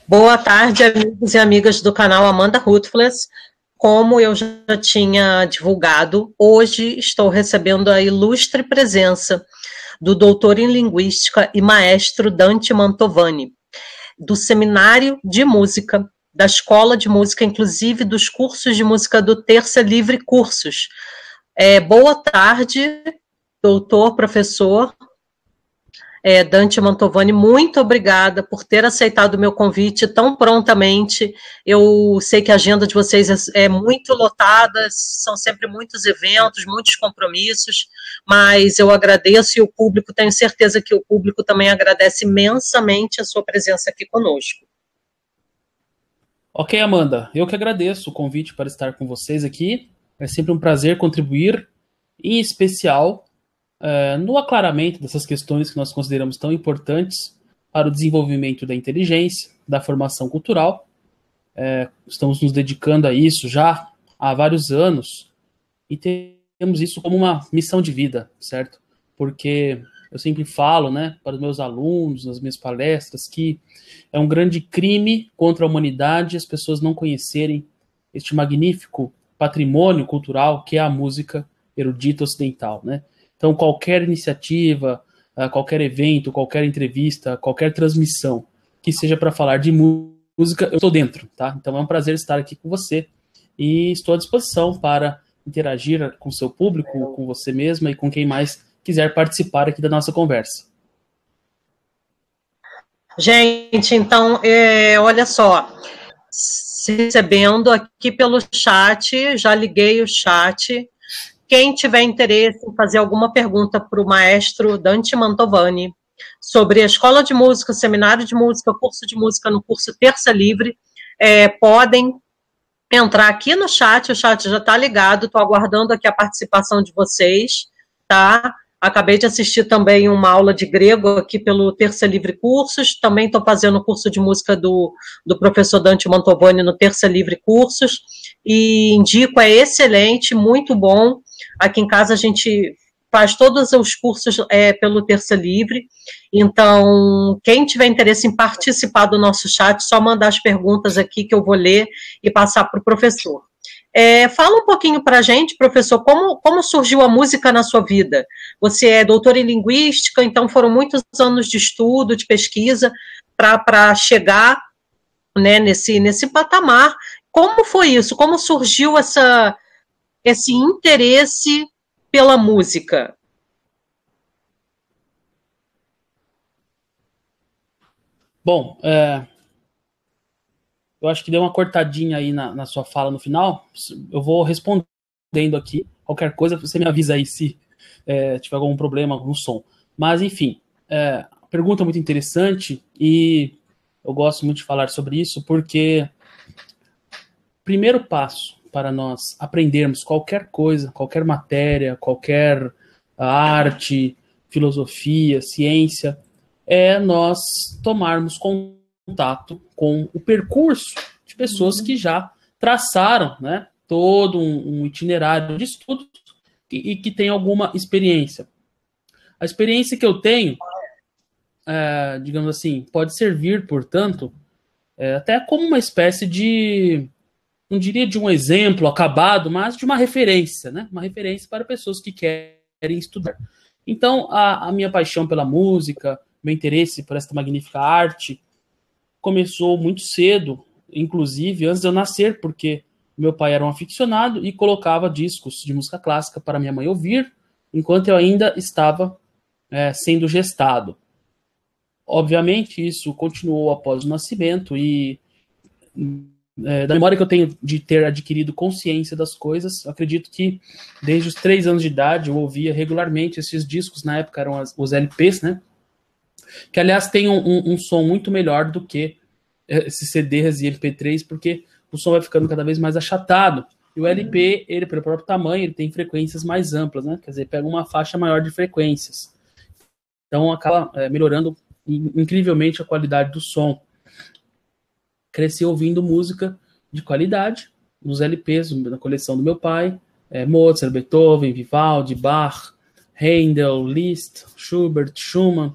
Boa tarde, amigos e amigas do canal Amanda Ruthless. Como eu já tinha divulgado, hoje estou recebendo a ilustre presença do doutor em Linguística e maestro Dante Mantovani, do Seminário de Música, da Escola de Música, inclusive dos cursos de música do Terça Livre Cursos. Boa tarde, doutor, professor. Dante Mantovani, muito obrigada por ter aceitado o meu convite tão prontamente. Eu sei que a agenda de vocês é muito lotada, são sempre muitos eventos, muitos compromissos, mas eu agradeço e o público, tenho certeza que o público também agradece imensamente a sua presença aqui conosco. Ok, Amanda, eu que agradeço o convite para estar com vocês aqui. É sempre um prazer contribuir, em especial no aclaramento dessas questões que nós consideramos tão importantes para o desenvolvimento da inteligência, da formação cultural. Estamos nos dedicando a isso já há vários anos e temos isso como uma missão de vida, certo? Porque eu sempre falo, para os meus alunos, nas minhas palestras, que é um grande crime contra a humanidade as pessoas não conhecerem este magnífico patrimônio cultural que é a música erudita ocidental, Então, qualquer iniciativa, qualquer evento, qualquer entrevista, qualquer transmissão que seja para falar de música, eu estou dentro, tá? Então, é um prazer estar aqui com você e estou à disposição para interagir com o seu público, com você mesma e com quem mais quiser participar aqui da nossa conversa. Gente, então, olha só, recebendo aqui pelo chat, já liguei o chat. Quem tiver interesse em fazer alguma pergunta para o maestro Dante Mantovani sobre a escola de música, seminário de música, curso de música no curso Terça Livre, podem entrar aqui no chat, o chat já está ligado, estou aguardando aqui a participação de vocês, tá? Acabei de assistir também uma aula de grego aqui pelo Terça Livre Cursos, também estou fazendo o curso de música do professor Dante Mantovani no Terça Livre Cursos, e indico, é excelente, muito bom. Aqui em casa a gente faz todos os cursos pelo Terça Livre, então quem tiver interesse em participar do nosso chat, só mandar as perguntas aqui que eu vou ler e passar para o professor. Fala um pouquinho para a gente, professor, como surgiu a música na sua vida? Você é doutor em Linguística, então foram muitos anos de estudo, de pesquisa, para chegar nesse patamar. Como foi isso? Como surgiu esse interesse pela música? Bom, eu acho que deu uma cortadinha aí na sua fala no final. Eu vou respondendo aqui. Qualquer coisa, você me avisa aí se tiver algum problema no som. Mas, enfim, pergunta muito interessante e eu gosto muito de falar sobre isso porque o primeiro passo para nós aprendermos qualquer coisa, qualquer matéria, qualquer arte, filosofia, ciência, é nós tomarmos contato com o percurso de pessoas que já traçaram todo um itinerário de estudos e que tem alguma experiência. A experiência que eu tenho, digamos assim, pode servir, portanto, até como uma espécie de, não diria de um exemplo acabado, mas de uma referência, uma referência para pessoas que querem estudar. Então, a minha paixão pela música, meu interesse por esta magnífica arte, começou muito cedo, inclusive antes de eu nascer, porque meu pai era um aficionado e colocava discos de música clássica para minha mãe ouvir, enquanto eu ainda estava sendo gestado. Obviamente, isso continuou após o nascimento e da memória que eu tenho de ter adquirido consciência das coisas, eu acredito que desde os 3 anos de idade eu ouvia regularmente esses discos, na época eram os LPs, que aliás tem um som muito melhor do que esses CDs e MP3, porque o som vai ficando cada vez mais achatado. E o LP, ele pelo próprio tamanho, ele tem frequências mais amplas, quer dizer, pega uma faixa maior de frequências. Então acaba melhorando incrivelmente a qualidade do som. Cresci ouvindo música de qualidade nos LPs, na coleção do meu pai, Mozart, Beethoven, Vivaldi, Bach, Handel, Liszt, Schubert, Schumann,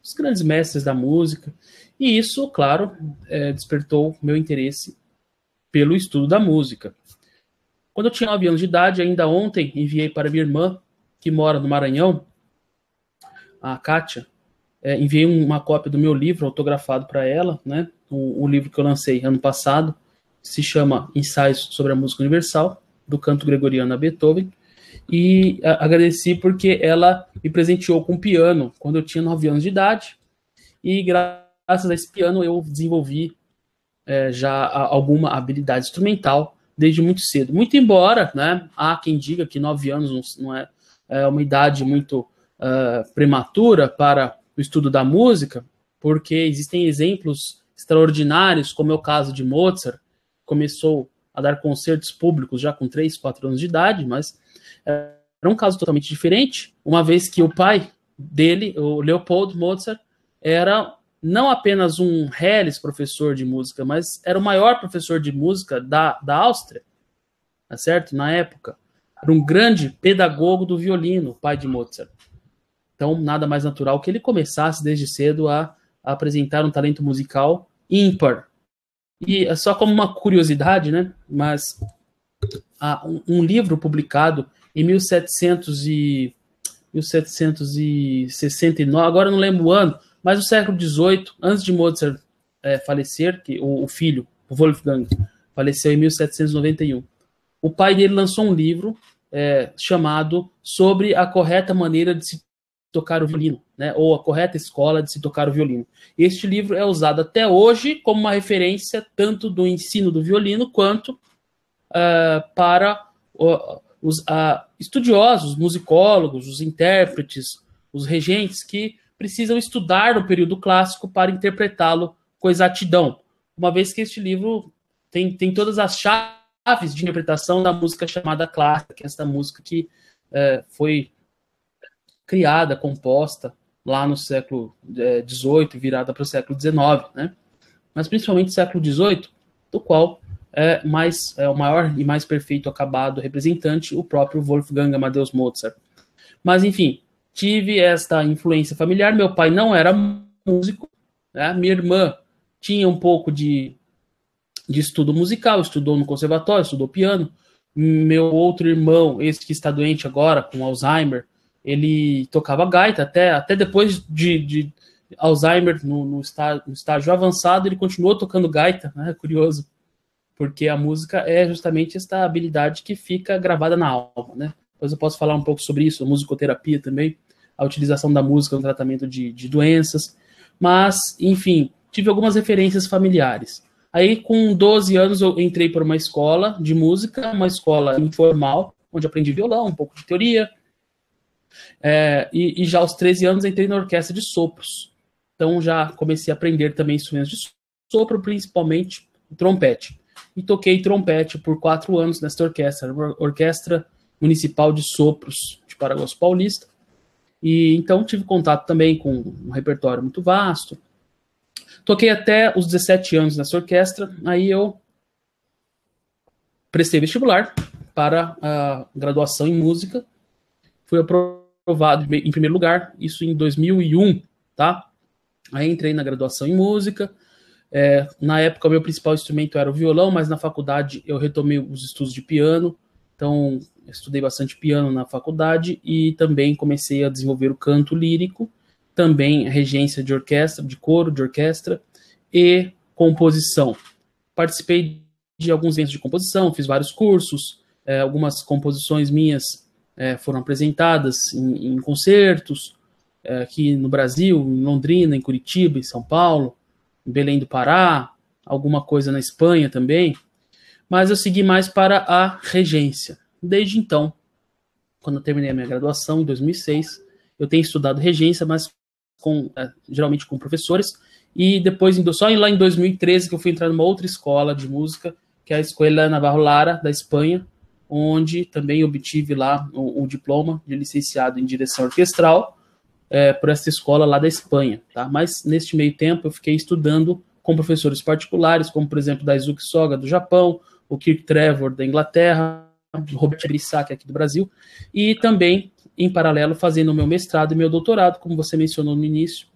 os grandes mestres da música, e isso, claro, despertou meu interesse pelo estudo da música. Quando eu tinha 9 anos de idade, ainda ontem, enviei para minha irmã, que mora no Maranhão, a Kátia, enviei uma cópia do meu livro autografado para ela, né? O livro que eu lancei ano passado, se chama Ensaios sobre a Música Universal, do canto gregoriano a Beethoven, e agradeci porque ela me presenteou com um piano quando eu tinha 9 anos de idade, e graças a esse piano eu desenvolvi já alguma habilidade instrumental desde muito cedo. Muito embora, né, há quem diga que 9 anos não é uma idade muito prematura para o estudo da música, porque existem exemplos extraordinários, como é o caso de Mozart, que começou a dar concertos públicos já com 3, 4 anos de idade, mas era um caso totalmente diferente, uma vez que o pai dele, o Leopold Mozart, era não apenas um reles professor de música, mas era o maior professor de música da Áustria, tá certo? Na época. Era um grande pedagogo do violino, o pai de Mozart. Então, nada mais natural que ele começasse desde cedo a apresentar um talento musical ímpar. E só como uma curiosidade, né? Mas um livro publicado em 1769, agora eu não lembro o ano, mas no século XVIII, antes de Mozart falecer, que o filho, o Wolfgang, faleceu em 1791. O pai dele lançou um livro chamado Sobre a Correta Maneira de se Tocar o Violino, né, ou a Correta Escola de se Tocar o Violino. Este livro é usado até hoje como uma referência tanto do ensino do violino quanto para os estudiosos, musicólogos, os intérpretes, os regentes que precisam estudar o período clássico para interpretá-lo com exatidão, uma vez que este livro tem todas as chaves de interpretação da música chamada clássica, que é essa música que foi criada, composta lá no século XVIII, virada para o século XIX, né? Mas principalmente século XVIII, do qual é o maior e mais perfeito acabado representante, o próprio Wolfgang Amadeus Mozart. Mas, enfim, tive esta influência familiar. Meu pai não era músico, né? Minha irmã tinha um pouco de estudo musical, estudou no conservatório, estudou piano. Meu outro irmão, esse que está doente agora, com Alzheimer, ele tocava gaita, até depois de Alzheimer, no estágio avançado, ele continuou tocando gaita, né? Curioso, porque a música é justamente esta habilidade que fica gravada na alma, né? Depois eu posso falar um pouco sobre isso, a musicoterapia também, a utilização da música no tratamento de doenças, mas, enfim, tive algumas referências familiares. Aí, com 12 anos, eu entrei para uma escola de música, uma escola informal, onde aprendi violão, um pouco de teoria, e já aos 13 anos entrei na orquestra de sopros. Então já comecei a aprender também instrumentos de sopro, principalmente o trompete. E toquei trompete por 4 anos nessa orquestra, Orquestra Municipal de Sopros de Paragosto Paulista. E então tive contato também com um repertório muito vasto. Toquei até os 17 anos nessa orquestra, aí eu prestei vestibular para a graduação em música. Fui aprovado em primeiro lugar, isso em 2001, tá? Aí entrei na graduação em música. Na época, o meu principal instrumento era o violão, mas na faculdade eu retomei os estudos de piano. Então, estudei bastante piano na faculdade e também comecei a desenvolver o canto lírico, também regência de orquestra, de coro, de orquestra e composição. Participei de alguns eventos de composição, fiz vários cursos, algumas composições minhas foram apresentadas em concertos, aqui no Brasil, em Londrina, em Curitiba, em São Paulo, em Belém do Pará, alguma coisa na Espanha também, mas eu segui mais para a regência. Desde então, quando eu terminei a minha graduação, em 2006, eu tenho estudado regência, mas geralmente com professores, e depois, só lá em 2013, que eu fui entrar numa outra escola de música, que é a Escola Navarro Lara, da Espanha, onde também obtive lá o diploma de licenciado em direção orquestral, por essa escola lá da Espanha, tá? Mas neste meio tempo eu fiquei estudando com professores particulares, como por exemplo Daisuke Soga do Japão, o Kirk Trevor da Inglaterra, o Robert Brissac aqui do Brasil, e também em paralelo fazendo o meu mestrado e meu doutorado, como você mencionou no início,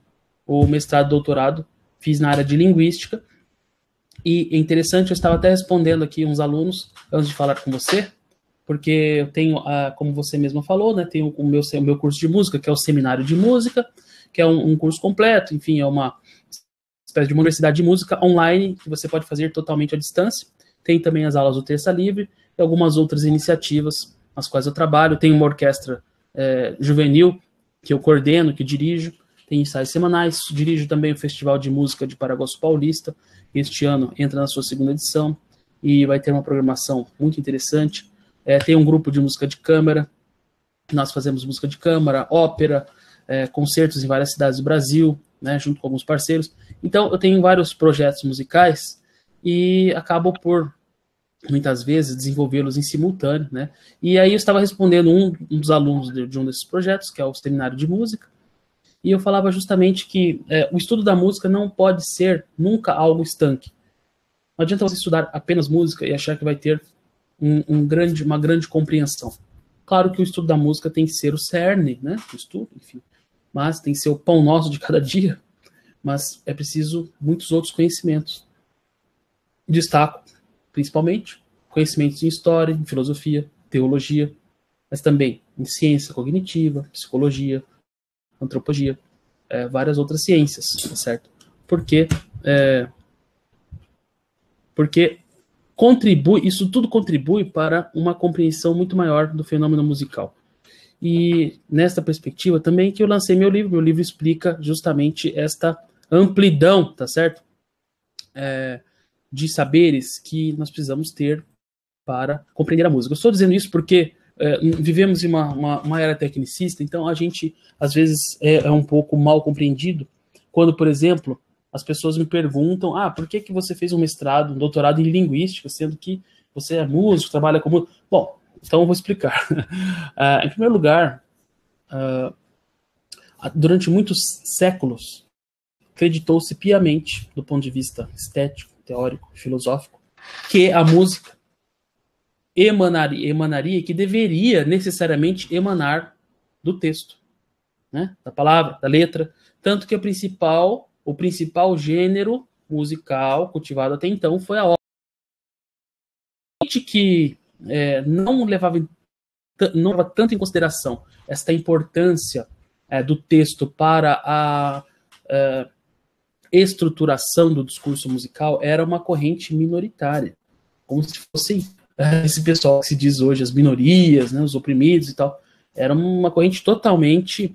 o mestrado e doutorado fiz na área de linguística. E é interessante, eu estava até respondendo aqui uns alunos, antes de falar com você, porque eu tenho, como você mesma falou, né, tenho o meu curso de música, que é o Seminário de Música, que é um curso completo, enfim, é uma espécie de uma universidade de música online, que você pode fazer totalmente à distância. Tem também as aulas do Terça Livre e algumas outras iniciativas nas quais eu trabalho. Tem uma orquestra juvenil, que eu coordeno, que dirijo, tem ensaios semanais, dirijo também o Festival de Música de Paraguaçu Paulista. Este ano entra na sua segunda edição e vai ter uma programação muito interessante. Tem um grupo de música de câmara, nós fazemos música de câmara, ópera, concertos em várias cidades do Brasil, né, junto com alguns parceiros. Então, eu tenho vários projetos musicais e acabo por, muitas vezes, desenvolvê-los em simultâneo, né? E aí eu estava respondendo um dos alunos de um desses projetos, que é o Seminário de Música, e eu falava justamente que o estudo da música não pode ser nunca algo estanque. Não adianta você estudar apenas música e achar que vai ter uma grande compreensão. Claro que o estudo da música tem que ser o cerne, né, do estudo, enfim, mas tem que ser o pão nosso de cada dia, mas é preciso muitos outros conhecimentos. Destaco, principalmente, conhecimentos em história, em filosofia, teologia, mas também em ciência cognitiva, psicologia, antropologia, várias outras ciências, certo? Porque isso tudo contribui para uma compreensão muito maior do fenômeno musical. E nesta perspectiva também que eu lancei meu livro explica justamente esta amplidão, tá certo? De saberes que nós precisamos ter para compreender a música. Eu estou dizendo isso porque vivemos em uma era tecnicista, então a gente, às vezes, é um pouco mal compreendido quando, por exemplo, as pessoas me perguntam, por que você fez um mestrado, um doutorado em linguística, sendo que você é músico, trabalha com música? Bom, então eu vou explicar. Em primeiro lugar, durante muitos séculos, acreditou-se piamente, do ponto de vista estético, teórico, filosófico, que a música emanaria, que deveria necessariamente emanar do texto, né? Da palavra, da letra, tanto que o principal gênero musical cultivado até então foi a ópera, que não levava tanto em consideração esta importância do texto para a estruturação do discurso musical. Era uma corrente minoritária, como se fosse esse pessoal que se diz hoje as minorias, né, os oprimidos e tal. Era uma corrente totalmente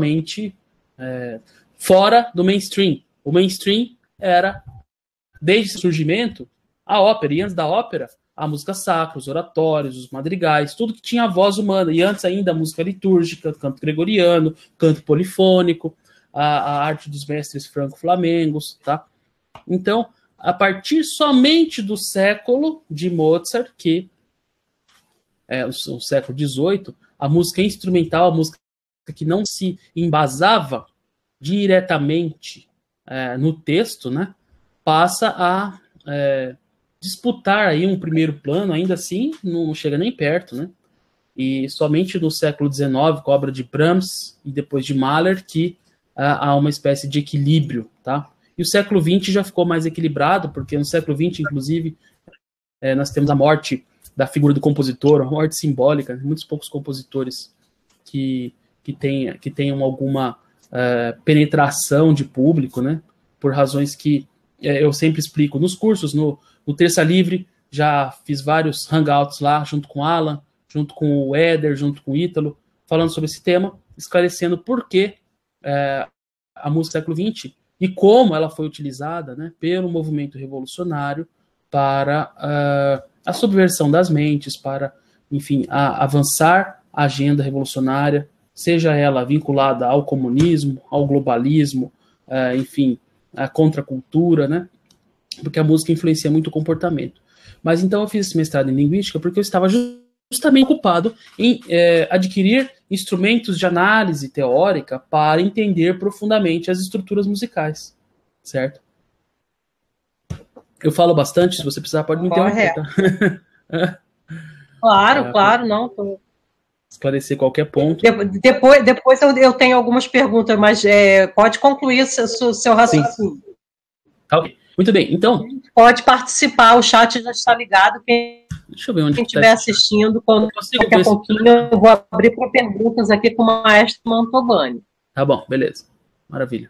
fora do mainstream. O mainstream era, desde o surgimento, a ópera, e antes da ópera, a música sacra, os oratórios, os madrigais, tudo que tinha a voz humana, e antes ainda a música litúrgica, canto gregoriano, canto polifônico, a arte dos mestres franco-flamengos, tá? Então, a partir somente do século de Mozart, que é o século XVIII, a música instrumental, a música que não se embasava diretamente no texto, né, passa a disputar aí um primeiro plano, ainda assim não chega nem perto, né? E somente no século XIX, com a obra de Brahms e depois de Mahler, que há uma espécie de equilíbrio, tá? E o século XX já ficou mais equilibrado, porque no século XX, inclusive, nós temos a morte da figura do compositor, uma morte simbólica, muitos poucos compositores que tenham alguma penetração de público, né? Por razões que eu sempre explico nos cursos, no Terça Livre, já fiz vários hangouts lá, junto com o Alan, junto com o Éder, junto com o Ítalo, falando sobre esse tema, esclarecendo por que a música do século XX e como ela foi utilizada, né, pelo movimento revolucionário para a subversão das mentes, para, enfim, avançar a agenda revolucionária, seja ela vinculada ao comunismo, ao globalismo, enfim, à contracultura, né, porque a música influencia muito o comportamento. Mas então eu fiz esse mestrado em linguística porque eu estava justamente ocupado em adquirir instrumentos de análise teórica para entender profundamente as estruturas musicais, certo? Eu falo bastante, se você precisar pode me interromper, tá? Claro, não. esclarecer qualquer ponto. Depois eu tenho algumas perguntas, mas pode concluir seu raciocínio. Ok. Muito bem, então... Pode participar, o chat já está ligado. Deixa eu ver onde quem estiver assistindo, daqui a pouquinho eu vou abrir para perguntas aqui com o maestro Mantovani. Tá bom, beleza. Maravilha.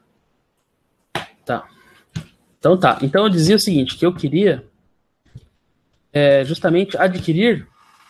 Tá. Então tá. Então eu dizia o seguinte, que eu queria justamente adquirir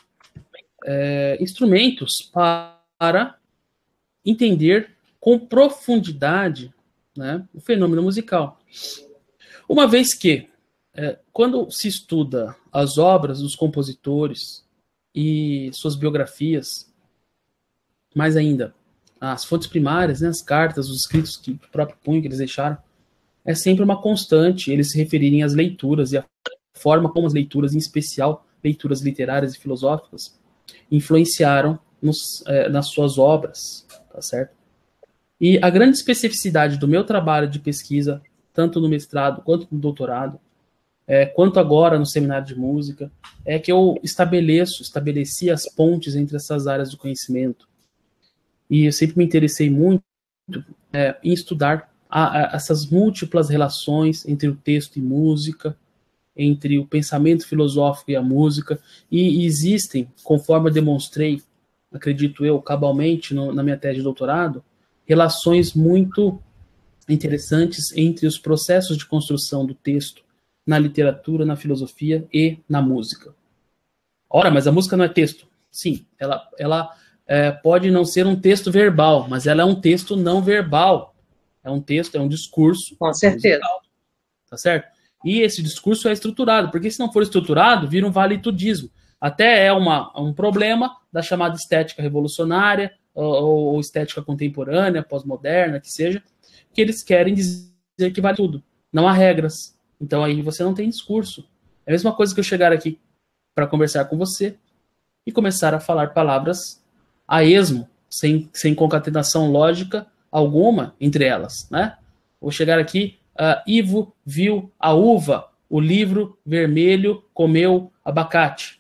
instrumentos para entender com profundidade, né, o fenômeno musical. Uma vez que, quando se estuda as obras dos compositores e suas biografias, mais ainda, as fontes primárias, né, as cartas, os escritos que o próprio punho que eles deixaram, é sempre uma constante eles se referirem às leituras e a forma como as leituras, em especial leituras literárias e filosóficas, influenciaram nas suas obras, tá certo? E a grande especificidade do meu trabalho de pesquisa, tanto no mestrado quanto no doutorado, quanto agora no seminário de música, é que eu estabeleci as pontes entre essas áreas do conhecimento. E eu sempre me interessei muito em estudar essas múltiplas relações entre o texto e música, entre o pensamento filosófico e a música, e existem, conforme eu demonstrei, acredito eu, cabalmente na minha tese de doutorado, relações muito interessantes entre os processos de construção do texto na literatura, na filosofia e na música. Ora, mas a música não é texto. Sim, ela pode não ser um texto verbal, mas ela é um texto não verbal. É um texto, é um discurso. Com certeza. Musical, tá certo? E esse discurso é estruturado, porque se não for estruturado, vira um vale-tudismo. Até é um problema da chamada estética revolucionária, ou estética contemporânea, pós-moderna, que seja, que eles querem dizer que vale tudo. Não há regras. Então aí você não tem discurso. É a mesma coisa que eu chegar aqui para conversar com você e começar a falar palavras a esmo, sem concatenação lógica alguma entre elas, né? Vou chegar aqui, Ivo viu a uva, o livro vermelho comeu abacate.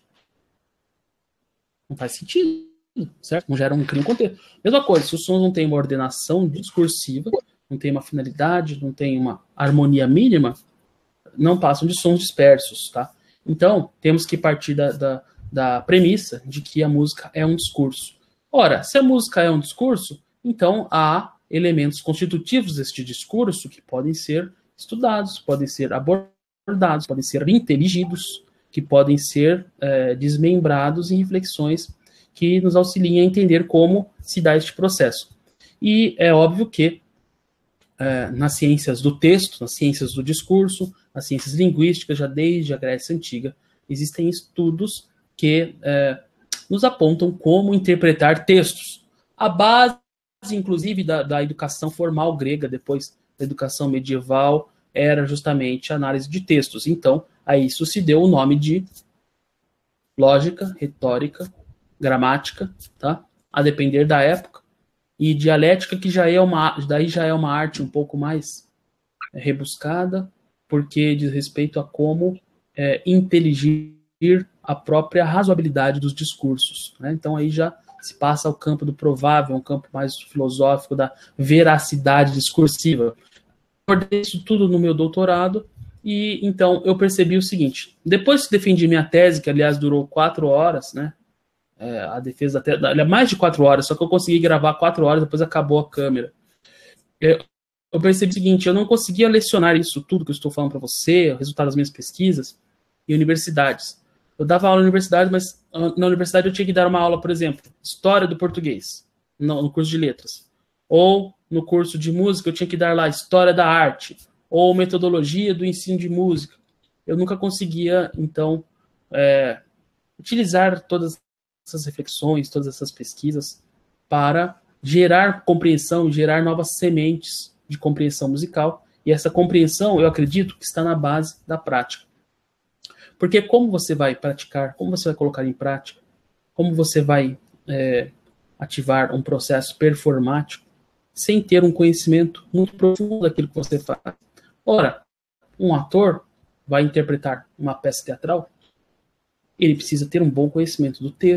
Não faz sentido, certo? Não gera um contexto. Mesma coisa, se os sons não têm uma ordenação discursiva, não tem uma finalidade, não tem uma harmonia mínima, não passam de sons dispersos, tá? Então, temos que partir da premissa de que a música é um discurso. Ora, se a música é um discurso, então há elementos constitutivos deste discurso que podem ser estudados, podem ser abordados, podem ser inteligidos, que podem ser desmembrados em reflexões que nos auxiliem a entender como se dá este processo. E é óbvio que nas ciências do texto, nas ciências do discurso, nas ciências linguísticas, já desde a Grécia Antiga, existem estudos que nos apontam como interpretar textos. A base, inclusive, da educação formal grega, depois da educação medieval, era justamente a análise de textos. Então, a isso se deu o nome de lógica, retórica, gramática, tá? A depender da época, e dialética, que daí já é uma arte um pouco mais rebuscada, porque diz respeito a como inteligir a própria razoabilidade dos discursos, né? Então aí já se passa ao campo do provável, um campo mais filosófico da veracidade discursiva. Eu abordei isso tudo no meu doutorado, e então eu percebi o seguinte: depois que defendi minha tese, que aliás durou 4 horas, né? A defesa até mais de 4 horas, só que eu consegui gravar 4 horas, depois acabou a câmera. Eu percebi o seguinte: eu não conseguia lecionar isso tudo que eu estou falando para você, o resultado das minhas pesquisas, em universidades. Eu dava aula na universidade, mas na universidade eu tinha que dar uma aula, por exemplo, História do Português, no curso de Letras. Ou no curso de Música eu tinha que dar lá História da Arte, ou Metodologia do Ensino de Música. Eu nunca conseguia, então, utilizar todas essas reflexões, todas essas pesquisas para gerar compreensão, gerar novas sementes de compreensão musical. E essa compreensão, eu acredito, que está na base da prática. Porque como você vai praticar, como você vai colocar em prática, como você vai ativar um processo performático sem ter um conhecimento muito profundo daquilo que você faz. Ora, um ator vai interpretar uma peça teatral, ele precisa ter um bom conhecimento do texto,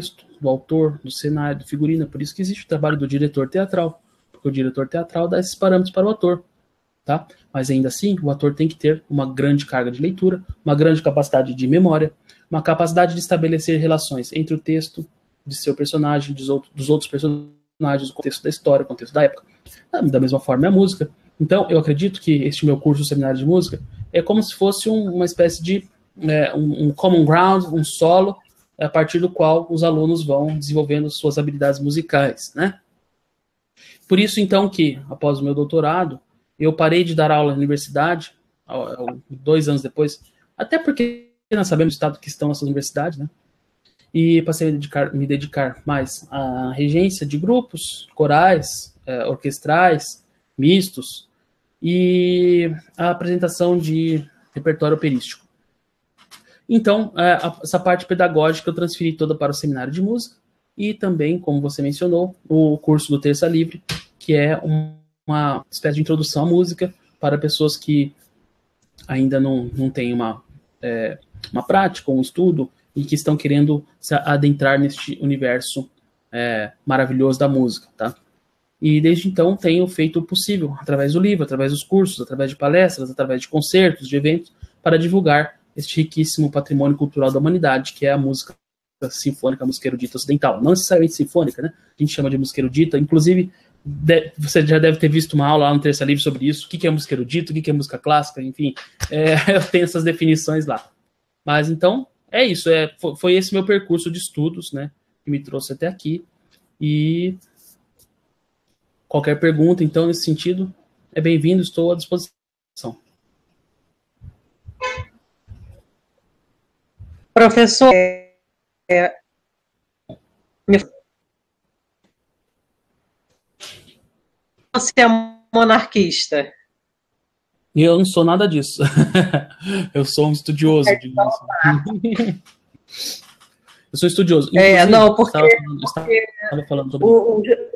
do autor, do cenário, do figurino. É por isso que existe o trabalho do diretor teatral, porque o diretor teatral dá esses parâmetros para o ator, tá? Mas ainda assim, o ator tem que ter uma grande carga de leitura, uma grande capacidade de memória, uma capacidade de estabelecer relações entre o texto de seu personagem, dos outros personagens, o contexto da história, o contexto da época. Da mesma forma é a música. Então, eu acredito que este meu curso, o Seminário de Música, é como se fosse uma espécie de um common ground, um solo, a partir do qual os alunos vão desenvolvendo suas habilidades musicais, né? Por isso, então, que, após o meu doutorado, eu parei de dar aula na universidade, 2 anos depois, até porque nós sabemos o estado que estão essas universidades, né? E passei a me dedicar mais à regência de grupos, corais, orquestrais, mistos, e a apresentação de repertório operístico. Então, essa parte pedagógica eu transferi toda para o Seminário de Música, e também, como você mencionou, o curso do Terça Livre, que é uma espécie de introdução à música para pessoas que ainda não têm uma prática, um estudo, e que estão querendo se adentrar neste universo maravilhoso da música, tá? E desde então tenho feito o possível, através do livro, através dos cursos, através de palestras, através de concertos, de eventos, para divulgar este riquíssimo patrimônio cultural da humanidade, que é a música sinfônica, a música erudita ocidental. Não necessariamente sinfônica, né? A gente chama de música erudita. Inclusive, você já deve ter visto uma aula lá no Terça Livre sobre isso. O que é música erudita, o que é música clássica, enfim. Eu tenho essas definições lá. Mas então, é isso. Foi esse meu percurso de estudos, né? Que me trouxe até aqui. E qualquer pergunta, então, nesse sentido, é bem-vindo, estou à disposição. Professor, você é monarquista? Eu não sou nada disso. Eu sou um estudioso. Assim. Eu sou estudioso. Não, porque... Estava falando sobre...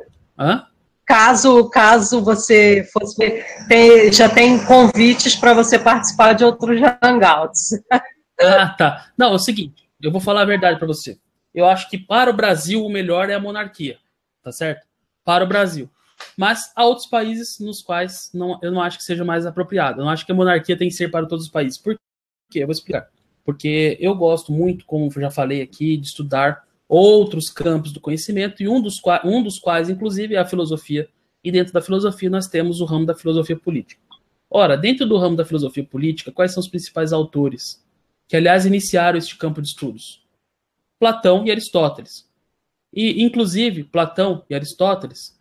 Caso você fosse... já tem convites para você participar de outros hangouts. Tá. Não, é o seguinte, eu vou falar a verdade para você. Eu acho que para o Brasil o melhor é a monarquia, tá certo? Para o Brasil. Mas há outros países nos quais eu não acho que seja mais apropriado. Eu não acho que a monarquia tem que ser para todos os países. Por quê? Eu vou explicar. Porque eu gosto muito, como eu já falei aqui, de estudar outros campos do conhecimento, e um dos quais, inclusive, é a filosofia. E dentro da filosofia nós temos o ramo da filosofia política. Ora, dentro do ramo da filosofia política, quais são os principais autores que, aliás, iniciaram este campo de estudos? Platão e Aristóteles. E, inclusive, Platão e Aristóteles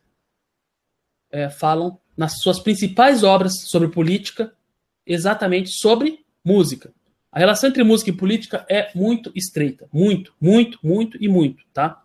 falam nas suas principais obras sobre política exatamente sobre música. A relação entre música e política é muito estreita. Muito, muito, muito e muito, tá?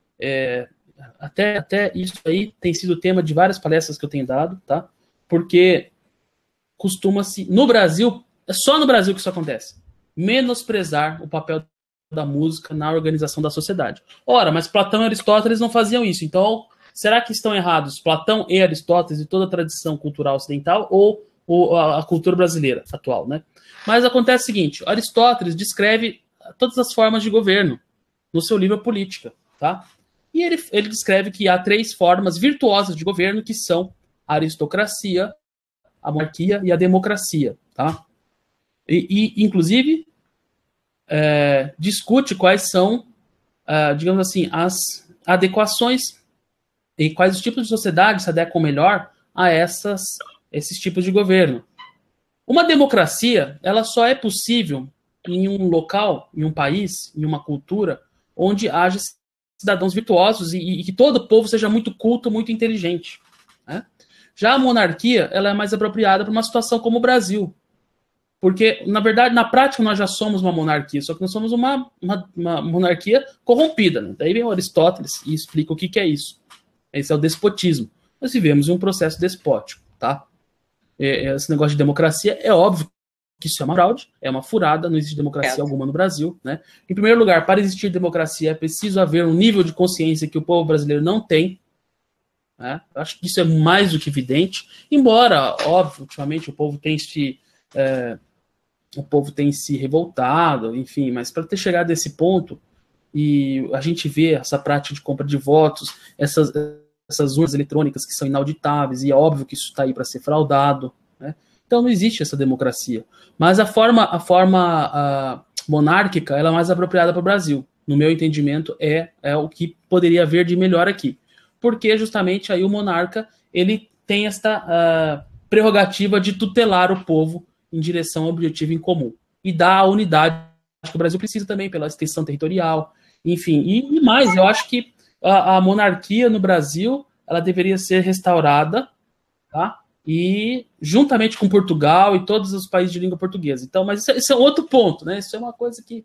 Até isso aí tem sido tema de várias palestras que eu tenho dado, tá? Porque costuma-se, no Brasil, é só no Brasil que isso acontece, menosprezar o papel da música na organização da sociedade. Ora, mas Platão e Aristóteles não faziam isso. Então, será que estão errados Platão e Aristóteles e toda a tradição cultural ocidental ou a cultura brasileira atual, né? Mas acontece o seguinte, Aristóteles descreve todas as formas de governo no seu livro Política, tá? E ele descreve que há 3 formas virtuosas de governo, que são a aristocracia, a monarquia e a democracia, tá? E inclusive, discute quais são, digamos assim, as adequações e quais os tipos de sociedade se adequam melhor a esses tipos de governo. Uma democracia, ela só é possível em um local, em um país, em uma cultura, onde haja cidadãos virtuosos e que todo o povo seja muito culto, muito inteligente, né? Já a monarquia, ela é mais apropriada para uma situação como o Brasil. Porque, na verdade, na prática, nós já somos uma monarquia, só que nós somos uma monarquia corrompida, né? Daí vem o Aristóteles e explica o que é isso. Esse é o despotismo. Nós vivemos em um processo despótico, tá? Esse negócio de democracia, é óbvio que isso é uma fraude, é uma furada, não existe democracia alguma no Brasil, né? Em primeiro lugar, para existir democracia é preciso haver um nível de consciência que o povo brasileiro não tem, né? Eu acho que isso é mais do que evidente, embora, óbvio, ultimamente o povo tem se revoltado, enfim, mas para ter chegado a esse ponto, e a gente vê essa prática de compra de votos, essas urnas eletrônicas que são inauditáveis, e é óbvio que isso está aí para ser fraudado, né? Então não existe essa democracia. Mas a forma monárquica ela é mais apropriada para o Brasil. No meu entendimento, é o que poderia haver de melhor aqui. Porque justamente aí o monarca ele tem esta prerrogativa de tutelar o povo em direção ao objetivo em comum. E dá a unidade que o Brasil precisa também, pela extensão territorial, enfim. E mais, eu acho que a monarquia no Brasil ela deveria ser restaurada, tá? E juntamente com Portugal e todos os países de língua portuguesa. Então, mas isso é outro ponto, né? Isso é uma coisa que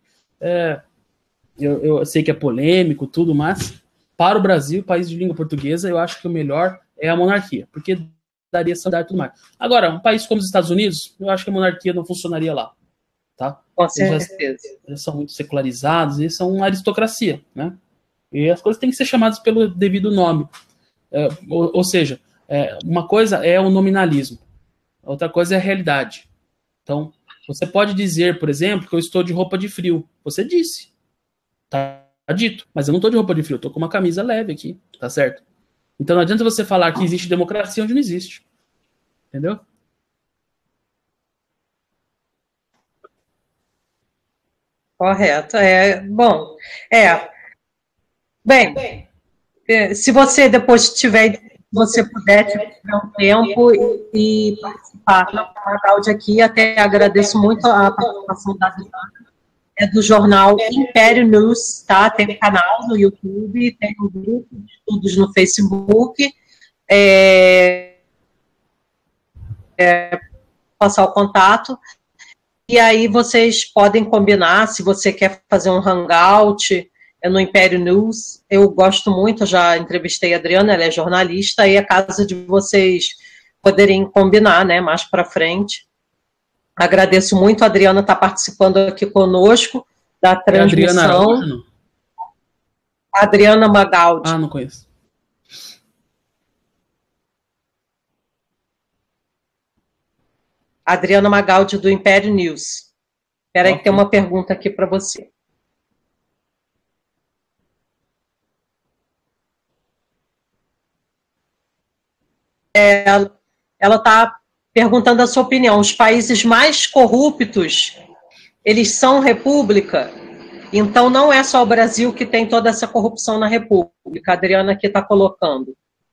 eu sei que é polêmico, tudo, mas para o Brasil, país de língua portuguesa, eu acho que o melhor é a monarquia, porque daria sanidade e tudo mais. Agora, um país como os Estados Unidos, eu acho que a monarquia não funcionaria lá, tá? Com certeza. Eles são muito secularizados, eles são uma aristocracia, né? E as coisas têm que ser chamadas pelo devido nome. Ou seja, uma coisa é o nominalismo, outra coisa é a realidade. Então, você pode dizer, por exemplo, que eu estou de roupa de frio. Você disse. Tá dito. Mas eu não estou de roupa de frio, eu estou com uma camisa leve aqui, tá certo? Então não adianta você falar que existe democracia onde não existe. Entendeu? Correto. Bem, se você depois você puder tiver um tempo e participar da Magaldi aqui, até agradeço muito a participação da Adriana. É do jornal Império News, tá? Tem um canal no YouTube, tem um grupo de estudos no Facebook. Passar o contato. E aí vocês podem combinar, se você quer fazer um hangout no Império News. Eu gosto muito, já entrevistei a Adriana, ela é jornalista, e é casa de vocês poderem combinar, né, mais para frente. Agradeço muito a Adriana estar participando aqui conosco da transmissão. Adriana Magaldi. Ah, não conheço. Adriana Magaldi, do Império News. Espera aí que tem uma pergunta aqui para você. Ela está perguntando a sua opinião. Os países mais corruptos, eles são república? Então não é só o Brasil que tem toda essa corrupção na república. A Adriana aqui está colocando.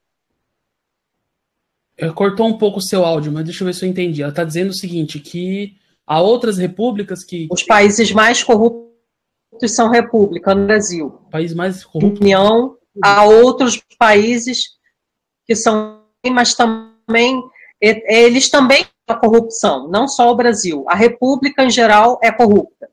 Cortou um pouco o seu áudio, mas deixa eu ver se eu entendi. Ela está dizendo o seguinte, que há outras repúblicas que... Os países mais corruptos são república no Brasil. País mais corrupto? União, há outros países que são, mas também... Eles também têm a corrupção, não só o Brasil. A república, em geral, é corrupta.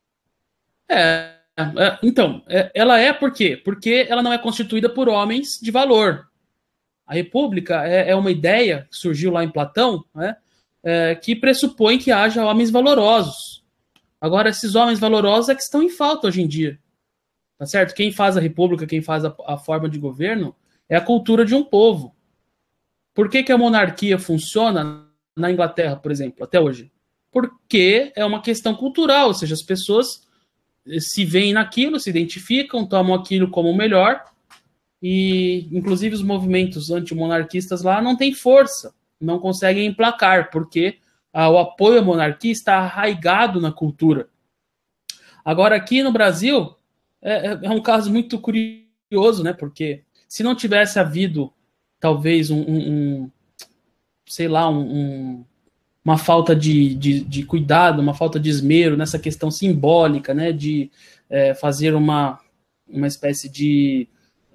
Então, ela é por quê? Porque ela não é constituída por homens de valor. A república é uma ideia que surgiu lá em Platão, né, que pressupõe que haja homens valorosos. Agora, esses homens valorosos é que estão em falta hoje em dia. Tá certo? Quem faz a república, quem faz a forma de governo, é a cultura de um povo. Por que a monarquia funciona na Inglaterra, por exemplo, até hoje? Porque é uma questão cultural, ou seja, as pessoas se veem naquilo, se identificam, tomam aquilo como o melhor, e inclusive os movimentos antimonarquistas lá não têm força, não conseguem emplacar, porque o apoio à monarquia está arraigado na cultura. Agora, aqui no Brasil, é um caso muito curioso, né? Porque se não tivesse havido, talvez, uma falta de cuidado, uma falta de esmero nessa questão simbólica, né? De fazer uma espécie de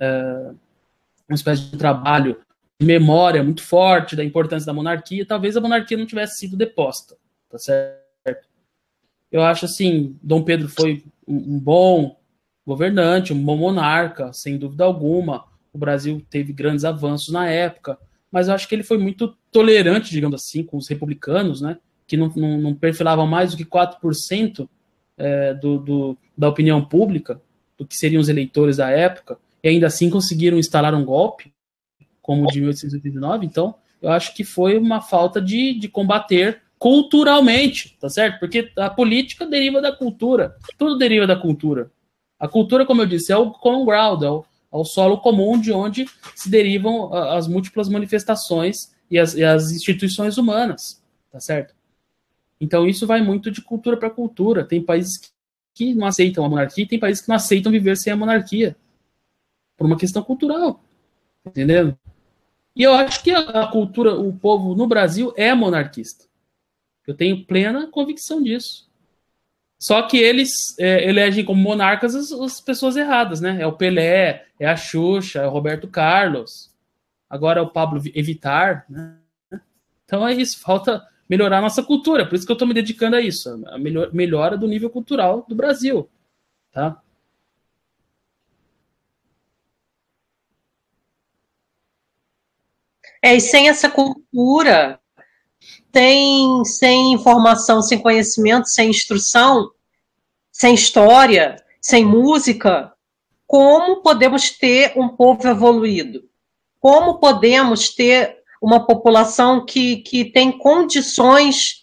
trabalho de memória muito forte da importância da monarquia, talvez a monarquia não tivesse sido deposta, tá certo? Eu acho assim, Dom Pedro foi um bom governante, um bom monarca, sem dúvida alguma. O Brasil teve grandes avanços na época, mas eu acho que ele foi muito tolerante, digamos assim, com os republicanos, né, que não perfilavam mais do que 4% da opinião pública, do que seriam os eleitores da época, e ainda assim conseguiram instalar um golpe, como o de 1889. Então, eu acho que foi uma falta de combater culturalmente, tá certo? Porque a política deriva da cultura, tudo deriva da cultura. A cultura, como eu disse, é o common ground, é o solo comum de onde se derivam as múltiplas manifestações e as instituições humanas, tá certo? Então isso vai muito de cultura para cultura. Tem países que não aceitam a monarquia e tem países que não aceitam viver sem a monarquia, por uma questão cultural, entendeu? E eu acho que a cultura, o povo no Brasil é monarquista. Eu tenho plena convicção disso. Só que eles elegem como monarcas as pessoas erradas, né? É o Pelé, é a Xuxa, é o Roberto Carlos, agora é o Pablo Vittar, né? Então é isso, falta melhorar a nossa cultura, por isso que eu estou me dedicando a isso, a melhora do nível cultural do Brasil, tá? E sem essa cultura, sem informação, sem conhecimento, sem instrução, sem história, sem música, como podemos ter um povo evoluído? Como podemos ter uma população que tem condições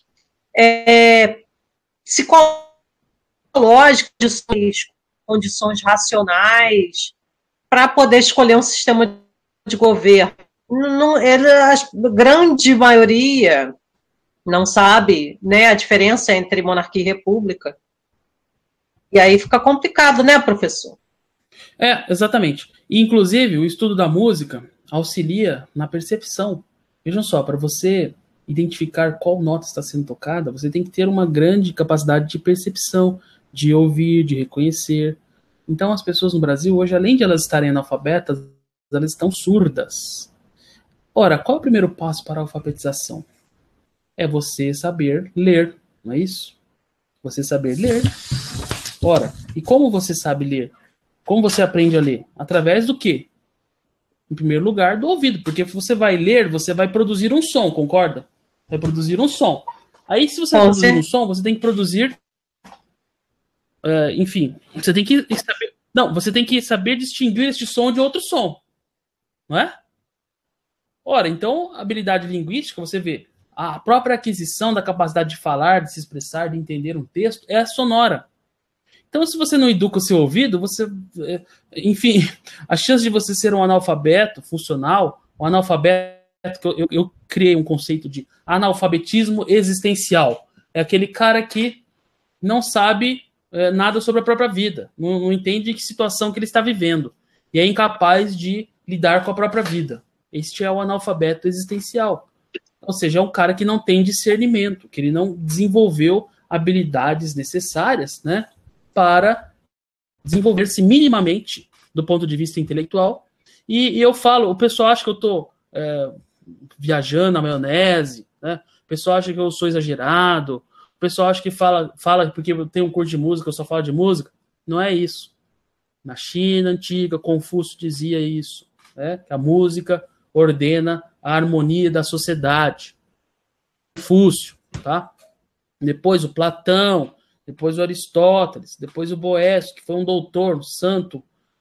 psicológicas, condições racionais, para poder escolher um sistema de governo? Não, a grande maioria não sabe, né, a diferença entre monarquia e república. E aí fica complicado, né, professor? Exatamente. E, inclusive, o estudo da música auxilia na percepção. Vejam só, para você identificar qual nota está sendo tocada, você tem que ter uma grande capacidade de percepção, de ouvir, de reconhecer. Então, as pessoas no Brasil, hoje, além de elas estarem analfabetas, elas estão surdas. Ora, qual é o primeiro passo para a alfabetização? É você saber ler, não é isso? Você saber ler. Ora, e como você sabe ler? Como você aprende a ler? Através do quê? Em primeiro lugar, do ouvido, porque você vai ler, você vai produzir um som, concorda? Vai produzir um som. Aí, se você vai produzir um som, você tem que produzir... enfim, você tem que saber... Não, você tem que saber distinguir este som de outro som. Não é? Ora, então, a habilidade linguística, você vê, a própria aquisição da capacidade de falar, de se expressar, de entender um texto, é sonora. Então, se você não educa o seu ouvido, você... Enfim, a chance de você ser um analfabeto funcional, um analfabeto... Eu criei um conceito de analfabetismo existencial. É aquele cara que não sabe nada sobre a própria vida, não entende que situação que ele está vivendo, e é incapaz de lidar com a própria vida. Este é o analfabeto existencial. Ou seja, é um cara que não tem discernimento, que ele não desenvolveu habilidades necessárias, né, para desenvolver-se minimamente do ponto de vista intelectual. E eu falo, o pessoal acha que eu estou viajando na maionese, né? O pessoal acha que eu sou exagerado, o pessoal acha que fala porque eu tenho um curso de música, eu só falo de música. Não é isso. Na China antiga, Confúcio dizia isso, né? Que a música ordena a harmonia da sociedade. Confúcio, tá? Depois o Platão, depois o Aristóteles, depois o Boécio, que foi um doutor, um santo,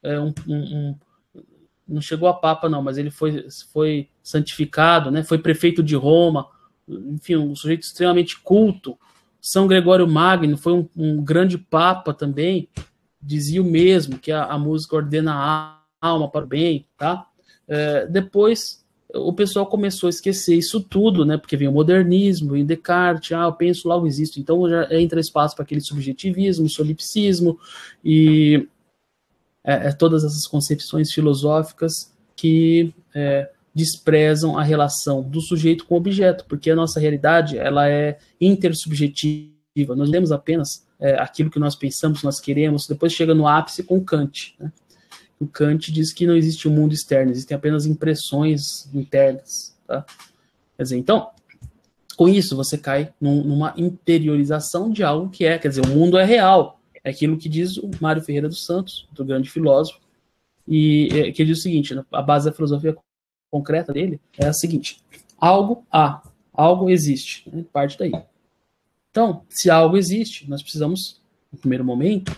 não chegou a papa não, mas ele foi santificado, né? Foi prefeito de Roma, enfim, um sujeito extremamente culto. São Gregório Magno foi um grande papa também, dizia o mesmo, que a música ordena a alma para o bem, tá? Depois o pessoal começou a esquecer isso tudo, né? Porque vem o modernismo, vem Descartes, eu penso, logo existo. Então já entra espaço para aquele subjetivismo, solipsismo e todas essas concepções filosóficas que desprezam a relação do sujeito com o objeto, porque a nossa realidade ela é intersubjetiva. Nós lemos apenas aquilo que nós pensamos, nós queremos. Depois chega no ápice com Kant, né? O Kant diz que não existe um mundo externo, existem apenas impressões internas, tá? Quer dizer, então, com isso você cai numa interiorização de algo que quer dizer, o mundo é real. É aquilo que diz o Mário Ferreira dos Santos, do grande filósofo, e que diz o seguinte, a base da filosofia concreta dele é a seguinte: algo existe, né? Parte daí. Então, se algo existe, nós precisamos, no primeiro momento,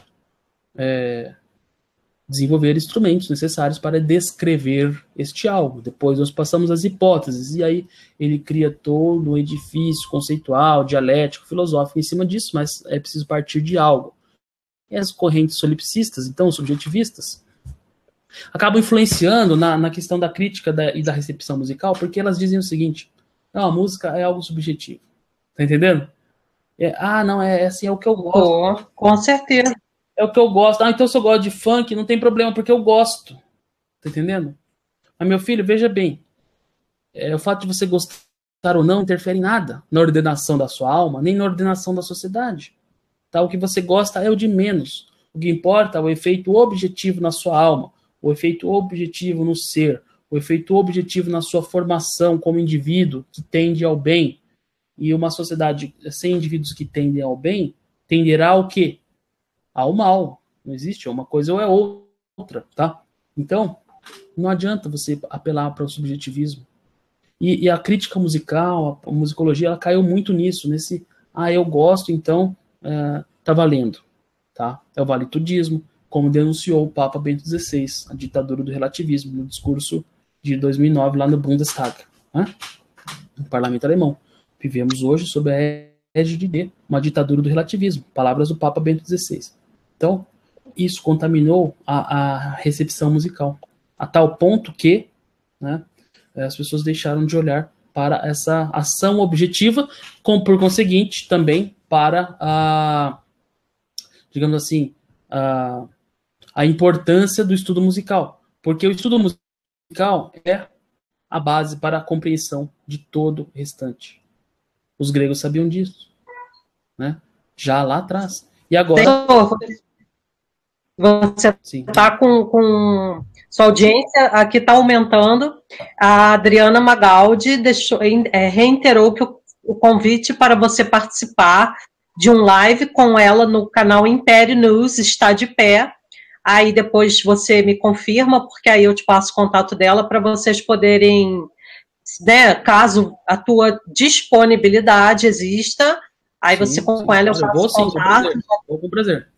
desenvolver instrumentos necessários para descrever este algo. Depois nós passamos às hipóteses, e aí ele cria todo um edifício conceitual, dialético, filosófico em cima disso, mas é preciso partir de algo. E as correntes solipsistas, então, subjetivistas, acabam influenciando na questão da crítica e da recepção musical, porque elas dizem o seguinte: não, a música é algo subjetivo. Tá entendendo? Não, assim, é o que eu gosto. Com certeza. É o que eu gosto. Então se eu gosto de funk, não tem problema, porque eu gosto. Tá entendendo? Mas, meu filho, veja bem, o fato de você gostar ou não interfere em nada na ordenação da sua alma, nem na ordenação da sociedade. Tá? O que você gosta é o de menos. O que importa é o efeito objetivo na sua alma, o efeito objetivo no ser, o efeito objetivo na sua formação como indivíduo que tende ao bem. E uma sociedade sem indivíduos que tendem ao bem tenderá ao quê? Ao mal. Não existe, uma coisa ou é outra, tá? Então, não adianta você apelar para o subjetivismo. E a crítica musical, a musicologia, ela caiu muito nisso, nesse, eu gosto, então tá valendo, tá? É o valetudismo, como denunciou o Papa Bento XVI, a ditadura do relativismo, no discurso de 2009, lá no Bundestag, né? No parlamento alemão. Vivemos hoje sob a égide de uma ditadura do relativismo, palavras do Papa Bento XVI. Então, isso contaminou a recepção musical, a tal ponto que, né, as pessoas deixaram de olhar para essa ação objetiva, por conseguinte, também para digamos assim, a importância do estudo musical. Porque o estudo musical é a base para a compreensão de todo o restante. Os gregos sabiam disso, né? Já lá atrás. E agora... Você está com sua audiência aqui está aumentando. A Adriana Magaldi reiterou que o convite para você participar de um live com ela no canal Império News está de pé. Aí depois você me confirma, porque aí eu te passo o contato dela para vocês poderem, né, caso a tua disponibilidade exista, aí você com ela eu faço contato. Vou com prazer.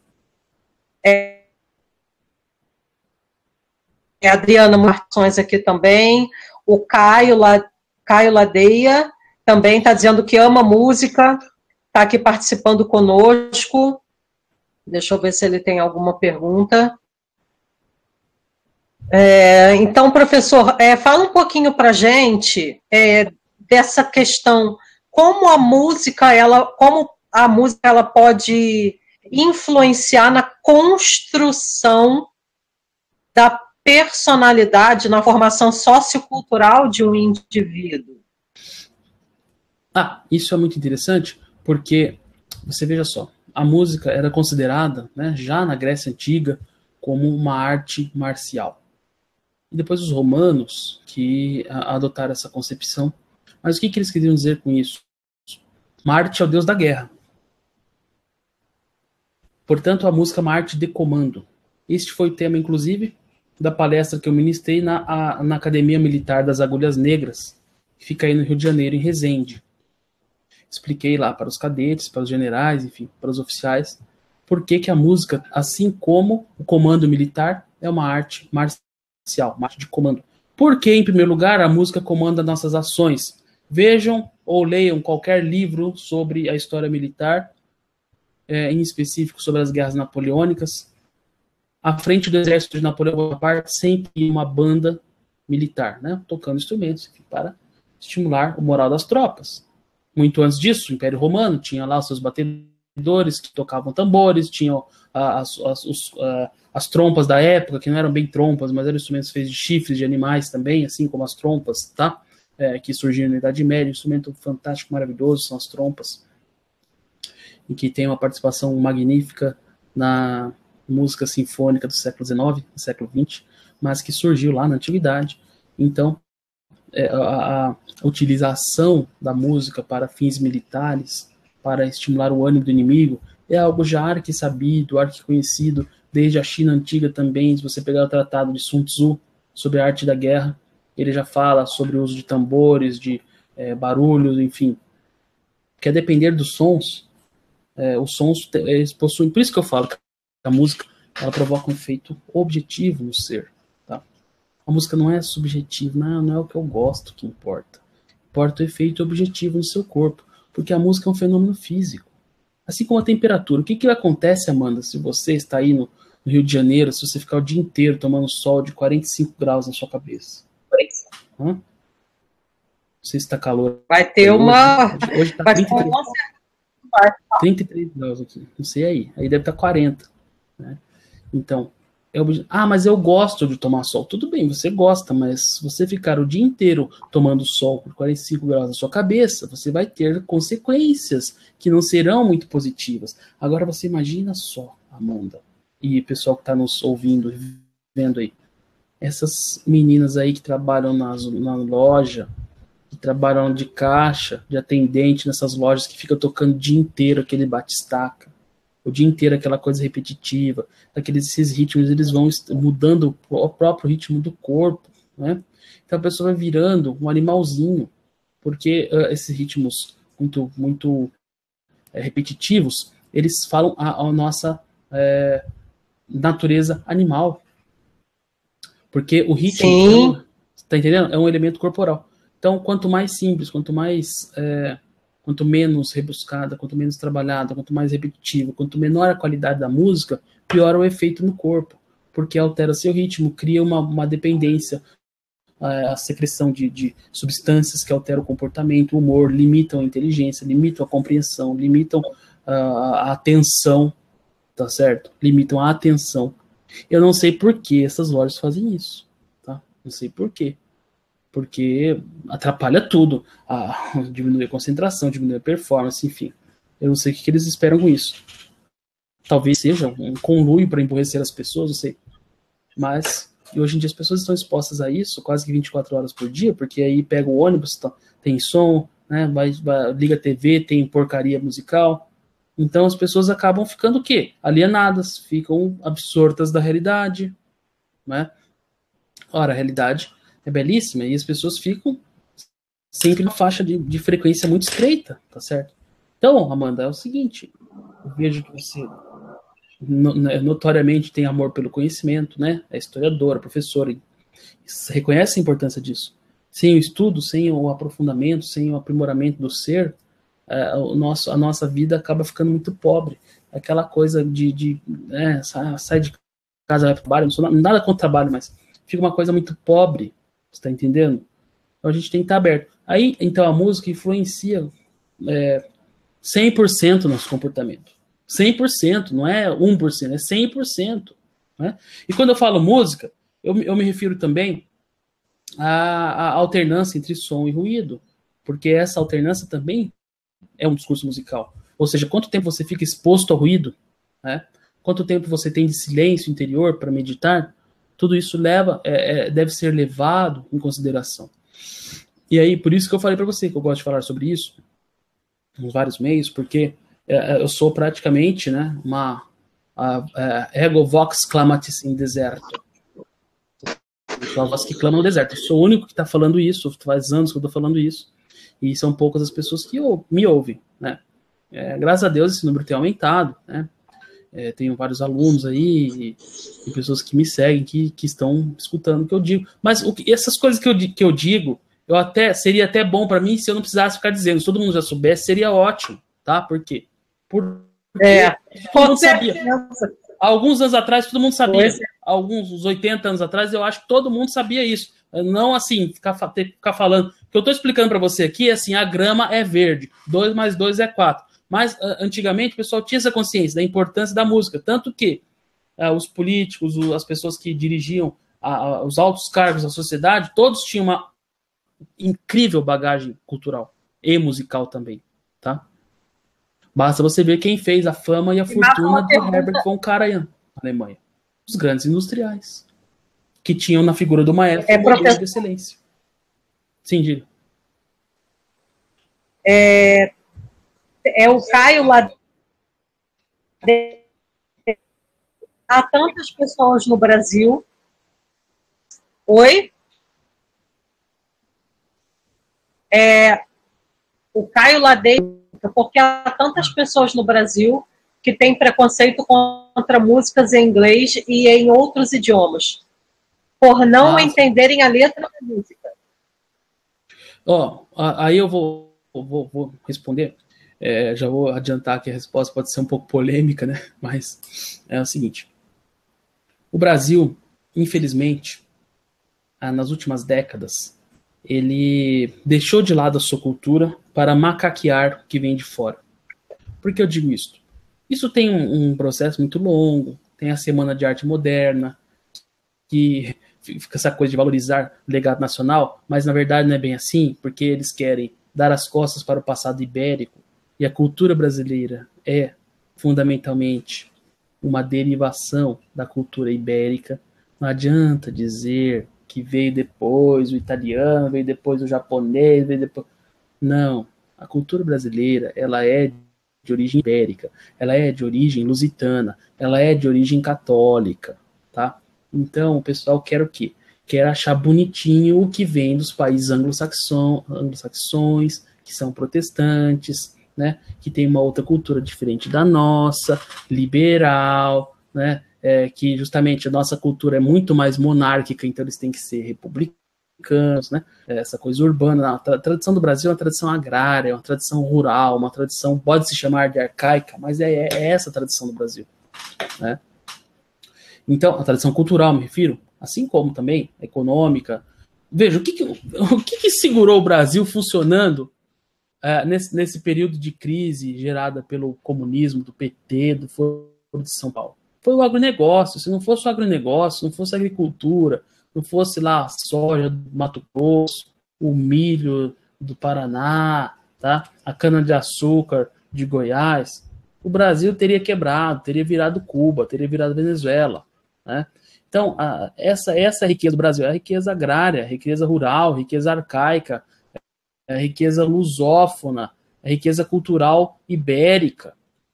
A Adriana Martins aqui também, o Caio Ladeia também está dizendo que ama música, está aqui participando conosco. Deixa eu ver se ele tem alguma pergunta. Então, professor, fala um pouquinho para a gente dessa questão, como a música ela pode influenciar na construção da personalidade, na formação sociocultural de um indivíduo. Isso é muito interessante, porque você veja só, a música era considerada, né, já na Grécia Antiga, como uma arte marcial. E depois os romanos que adotaram essa concepção. Mas o que eles queriam dizer com isso? Marte é o deus da guerra. Portanto, a música é uma arte de comando. Este foi o tema, inclusive, da palestra que eu ministrei na Academia Militar das Agulhas Negras, que fica aí no Rio de Janeiro, em Resende. Expliquei lá para os cadetes, para os generais, enfim, para os oficiais, por que a música, assim como o comando militar, é uma arte marcial, uma arte de comando. Porque, em primeiro lugar, a música comanda nossas ações. Vejam ou leiam qualquer livro sobre a história militar, em específico sobre as guerras napoleônicas. À frente do exército de Napoleão Bonaparte sempre ia uma banda militar, né, tocando instrumentos, enfim, para estimular o moral das tropas. Muito antes disso, o Império Romano tinha lá os seus batedores que tocavam tambores, tinham as trompas da época, que não eram bem trompas, mas eram instrumentos feitos de chifres de animais também, assim como as trompas, tá? Que surgiram na Idade Média. Um instrumento fantástico, maravilhoso, são as trompas, e que tem uma participação magnífica na música sinfônica do século XIX, do século XX, mas que surgiu lá na Antiguidade. Então, a utilização da música para fins militares, para estimular o ânimo do inimigo, é algo já arqui-sabido, arqui-conhecido, desde a China antiga também. Se você pegar o tratado de Sun Tzu sobre a arte da guerra, ele já fala sobre o uso de tambores, de barulhos, enfim. Que a depender dos sons, os sons eles possuem, por isso que eu falo que a música ela provoca um efeito objetivo no ser. Tá? A música não é subjetiva, não é o que eu gosto que importa. Importa o efeito objetivo no seu corpo, porque a música é um fenômeno físico. Assim como a temperatura. O que acontece, Amanda, se você está aí no Rio de Janeiro, se você ficar o dia inteiro tomando sol de 45 graus na sua cabeça? Não sei se está calor. Vai ter uma... Hoje está 33 graus aqui. Não sei aí. Aí deve estar 40. Né? Então, mas eu gosto de tomar sol. Tudo bem, você gosta, mas se você ficar o dia inteiro tomando sol por 45 graus na sua cabeça, você vai ter consequências que não serão muito positivas. Agora você imagina só, Amanda, e o pessoal que está nos ouvindo, vendo aí, essas meninas aí que trabalham na loja, que trabalham de caixa, de atendente nessas lojas, que ficam tocando o dia inteiro aquele batistaca, o dia inteiro aquela coisa repetitiva, esses ritmos, eles vão mudando o próprio ritmo do corpo, né? Então a pessoa vai virando um animalzinho, porque esses ritmos muito repetitivos, eles falam a nossa natureza animal, porque o ritmo, tá entendendo? É um elemento corporal. Então, quanto mais simples, quanto menos rebuscada, quanto menos trabalhada, quanto mais repetitiva, quanto menor a qualidade da música, pior o efeito no corpo, porque altera seu ritmo, cria uma dependência, a secreção de substâncias que alteram o comportamento, o humor, limitam a inteligência, limitam a compreensão, limitam a atenção, tá certo? Limitam a atenção. Eu não sei por que essas lojas fazem isso, tá? Não sei por quê. Porque atrapalha tudo, diminui a concentração, diminui a performance, enfim. Eu não sei o que eles esperam com isso. Talvez seja um conluio para emburrecer as pessoas, não sei. Mas, hoje em dia as pessoas estão expostas a isso quase que 24 horas por dia, porque aí pega o ônibus, tem som, né, liga a TV, tem porcaria musical. Então as pessoas acabam ficando o quê? Alienadas, ficam absortas da realidade, né? Ora, a realidade é belíssima e as pessoas ficam sempre na faixa de frequência muito estreita, tá certo? Então, Amanda, é o seguinte, eu vejo que você notoriamente tem amor pelo conhecimento, né? É historiadora, professora, e reconhece a importância disso. Sem o estudo, sem o aprofundamento, sem o aprimoramento do ser, a nossa vida acaba ficando muito pobre. Aquela coisa sai de casa, vai para o trabalho, não sou nada contra o trabalho, mas fica uma coisa muito pobre. Você tá entendendo? Então a gente tem que estar aberto. Aí, então, a música influencia 100% no nosso comportamento. 100%, não é 1%, é 100%. Né? E quando eu falo música, eu me refiro também à alternância entre som e ruído, porque essa alternância também é um discurso musical. Ou seja, quanto tempo você fica exposto ao ruído, né? Quanto tempo você tem de silêncio interior para meditar, tudo isso deve ser levado em consideração. E aí, por isso que eu falei para você que eu gosto de falar sobre isso em vários meios, porque eu sou praticamente, né, ego vox clamatis in deserto. Eu sou a voz que clama no deserto. Eu sou o único que está falando isso, faz anos que eu estou falando isso, e são poucas as pessoas que me ouvem, né? Graças a Deus esse número tem aumentado, né? Tenho vários alunos aí e pessoas que me seguem, que estão escutando o que eu digo. Mas essas coisas que eu digo, seria até bom para mim se eu não precisasse ficar dizendo. Se todo mundo já soubesse, seria ótimo, tá? Por quê? Porque todo mundo sabia. Há alguns anos atrás, todo mundo sabia. Uns 80 anos atrás, eu acho que todo mundo sabia isso. Não assim, ficar falando. O que eu estou explicando para você aqui é assim, a grama é verde. 2 mais 2 é 4. Mas, antigamente, o pessoal tinha essa consciência da importância da música. Tanto que os políticos, as pessoas que dirigiam os altos cargos da sociedade, todos tinham uma incrível bagagem cultural e musical também, tá? Basta você ver quem fez a fama e a fortuna do Herbert von Karajan, na Alemanha. Os grandes industriais, que tinham na figura do maestro um modelo de excelência. Sim, diga. O Caio lá. Há tantas pessoas no Brasil. Oi? O Caio Ladeira, porque há tantas pessoas no Brasil que têm preconceito contra músicas em inglês e em outros idiomas, por não entenderem a letra da música. Aí eu vou responder. Já vou adiantar que a resposta pode ser um pouco polêmica, né? Mas é o seguinte. O Brasil, infelizmente, nas últimas décadas, ele deixou de lado a sua cultura para macaquear o que vem de fora. Por que eu digo isso? Isso tem um processo muito longo, tem a Semana de Arte Moderna, que fica essa coisa de valorizar o legado nacional, mas na verdade não é bem assim, porque eles querem dar as costas para o passado ibérico, e a cultura brasileira é fundamentalmente uma derivação da cultura ibérica. Não adianta dizer que veio depois o italiano, veio depois o japonês, veio depois... Não, a cultura brasileira, ela é de origem ibérica, ela é de origem lusitana, ela é de origem católica, tá? Então, o pessoal quer o quê? Quer achar bonitinho o que vem dos países anglo-saxões, que são protestantes, né? Que tem uma outra cultura diferente da nossa, liberal, né? Que justamente a nossa cultura é muito mais monárquica, então eles têm que ser republicanos, né? Essa coisa urbana. A tradição do Brasil é uma tradição agrária, é uma tradição rural, uma tradição, pode se chamar de arcaica, mas é essa a tradição do Brasil, né? Então, a tradição cultural, me refiro, assim como também a econômica. Veja, o que segurou o Brasil funcionando nesse período de crise gerada pelo comunismo, do PT, do Foro de São Paulo? Foi o agronegócio. Se não fosse o agronegócio, não fosse a agricultura, não fosse lá a soja do Mato Grosso, o milho do Paraná, tá? A cana-de-açúcar de Goiás, o Brasil teria quebrado, teria virado Cuba, teria virado Venezuela, né? Então, essa é a riqueza do Brasil, é a riqueza agrária, a riqueza rural, a riqueza arcaica, a riqueza lusófona, a riqueza cultural ibérica.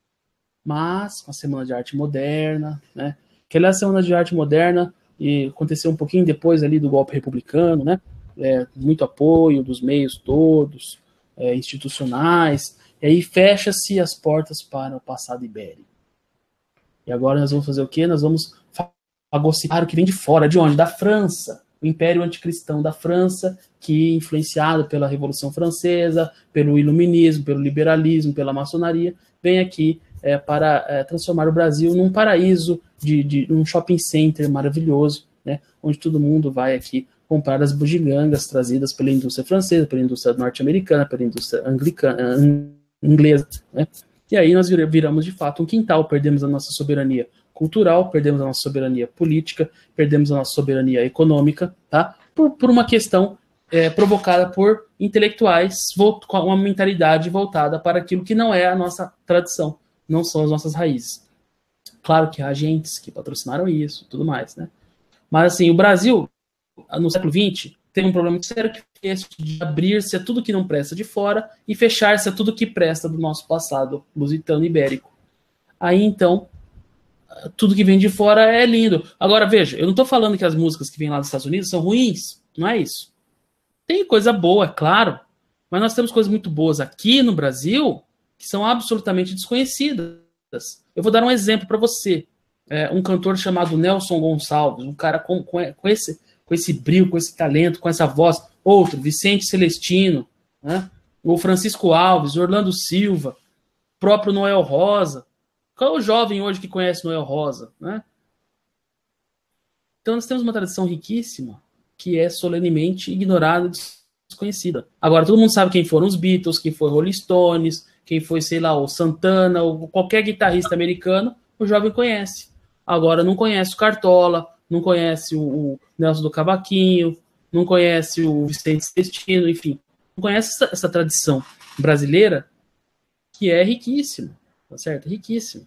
Mas, com a Semana de Arte Moderna, né? Aquela Semana de Arte Moderna e aconteceu um pouquinho depois ali do golpe republicano, né? Muito apoio dos meios todos, institucionais, e aí fecha-se as portas para o passado ibérico. E agora nós vamos fazer o quê? Nós vamos fagocitar o que vem de fora. De onde? Da França. O Império Anticristão da França, que, influenciado pela Revolução Francesa, pelo Iluminismo, pelo liberalismo, pela maçonaria, vem aqui para transformar o Brasil num paraíso, de um shopping center maravilhoso, né, onde todo mundo vai aqui comprar as bugigangas trazidas pela indústria francesa, pela indústria norte-americana, pela indústria inglesa, né? E aí nós viramos de fato um quintal, perdemos a nossa soberania cultural, perdemos a nossa soberania política, perdemos a nossa soberania econômica, tá? Por uma questão provocada por intelectuais com uma mentalidade voltada para aquilo que não é a nossa tradição, não são as nossas raízes. Claro que há agentes que patrocinaram isso, tudo mais, né? Mas assim, o Brasil, no século XX, teve um problema muito sério, que é esse de abrir-se a tudo que não presta de fora e fechar-se a tudo que presta do nosso passado lusitano ibérico. Aí, então, tudo que vem de fora é lindo. Agora, veja, eu não estou falando que as músicas que vêm lá dos Estados Unidos são ruins, não é isso. Tem coisa boa, é claro, mas nós temos coisas muito boas aqui no Brasil que são absolutamente desconhecidas. Eu vou dar um exemplo para você. Um cantor chamado Nelson Gonçalves, um cara com esse brilho, com esse talento, com essa voz. Outro, Vicente Celestino, né? O Francisco Alves, Orlando Silva, próprio Noel Rosa. Qual é o jovem hoje que conhece Noel Rosa, né? Então nós temos uma tradição riquíssima que é solenemente ignorada, desconhecida. Agora, todo mundo sabe quem foram os Beatles, quem foi Rolling Stones, quem foi, sei lá, o Santana, ou qualquer guitarrista americano, o jovem conhece. Agora, não conhece o Cartola, não conhece o Nelson do Cavaquinho, não conhece o Vicente Celestino, enfim. Não conhece essa tradição brasileira que é riquíssima, tá certo? Riquíssima.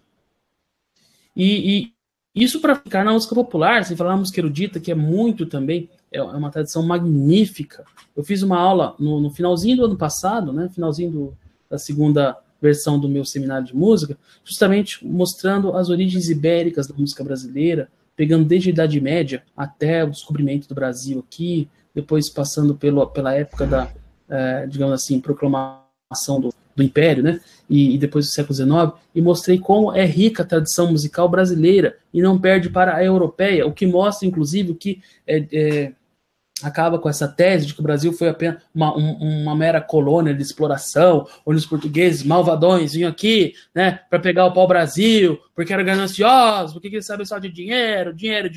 E isso para ficar na música popular, sem falar na música erudita, que é muito também, é uma tradição magnífica. Eu fiz uma aula no finalzinho do ano passado, né, finalzinho da segunda versão do meu seminário de música, justamente mostrando as origens ibéricas da música brasileira, pegando desde a Idade Média até o descobrimento do Brasil aqui, depois passando pela época da, digamos assim, proclamação do Império, né? E depois do século XIX, e mostrei como é rica a tradição musical brasileira e não perde para a europeia, o que mostra, inclusive, que acaba com essa tese de que o Brasil foi apenas uma mera colônia de exploração, onde os portugueses malvadões vinham aqui, né, para pegar o pau-brasil, porque eram gananciosos, porque eles sabem só de dinheiro,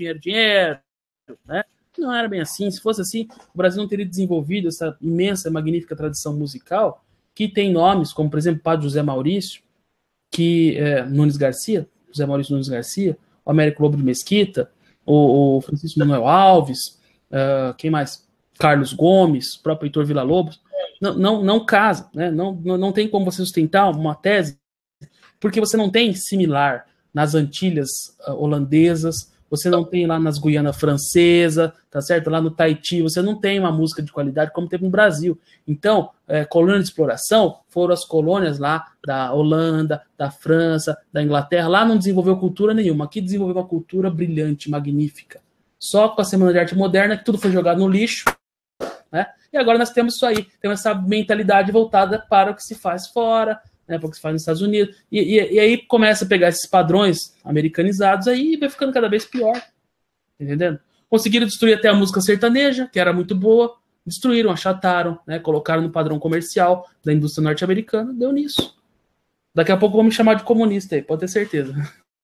né? Não era bem assim. Se fosse assim, o Brasil não teria desenvolvido essa imensa e magnífica tradição musical, que tem nomes como, por exemplo, o Padre José Maurício, José Maurício Nunes Garcia, o Américo Lobo de Mesquita, o Francisco Manuel Alves, quem mais? Carlos Gomes, o próprio Heitor Villa-Lobos. Não casa, né? Não tem como você sustentar uma tese, porque você não tem similar nas Antilhas holandesas, você não tem lá nas Guiana Francesa, tá certo? Lá no Tahiti, você não tem uma música de qualidade como teve no Brasil. Então, colônia de exploração foram as colônias lá da Holanda, da França, da Inglaterra. Lá não desenvolveu cultura nenhuma. Aqui desenvolveu uma cultura brilhante, magnífica. Só com a Semana de Arte Moderna que tudo foi jogado no lixo, né? E agora nós temos isso aí, temos essa mentalidade voltada para o que se faz fora, né, para o que se faz nos Estados Unidos, e aí começa a pegar esses padrões americanizados aí e vai ficando cada vez pior, entendendo? Conseguiram destruir até a música sertaneja, que era muito boa, destruíram, achataram, né, colocaram no padrão comercial da indústria norte-americana, deu nisso. Daqui a pouco vão me chamar de comunista aí, pode ter certeza.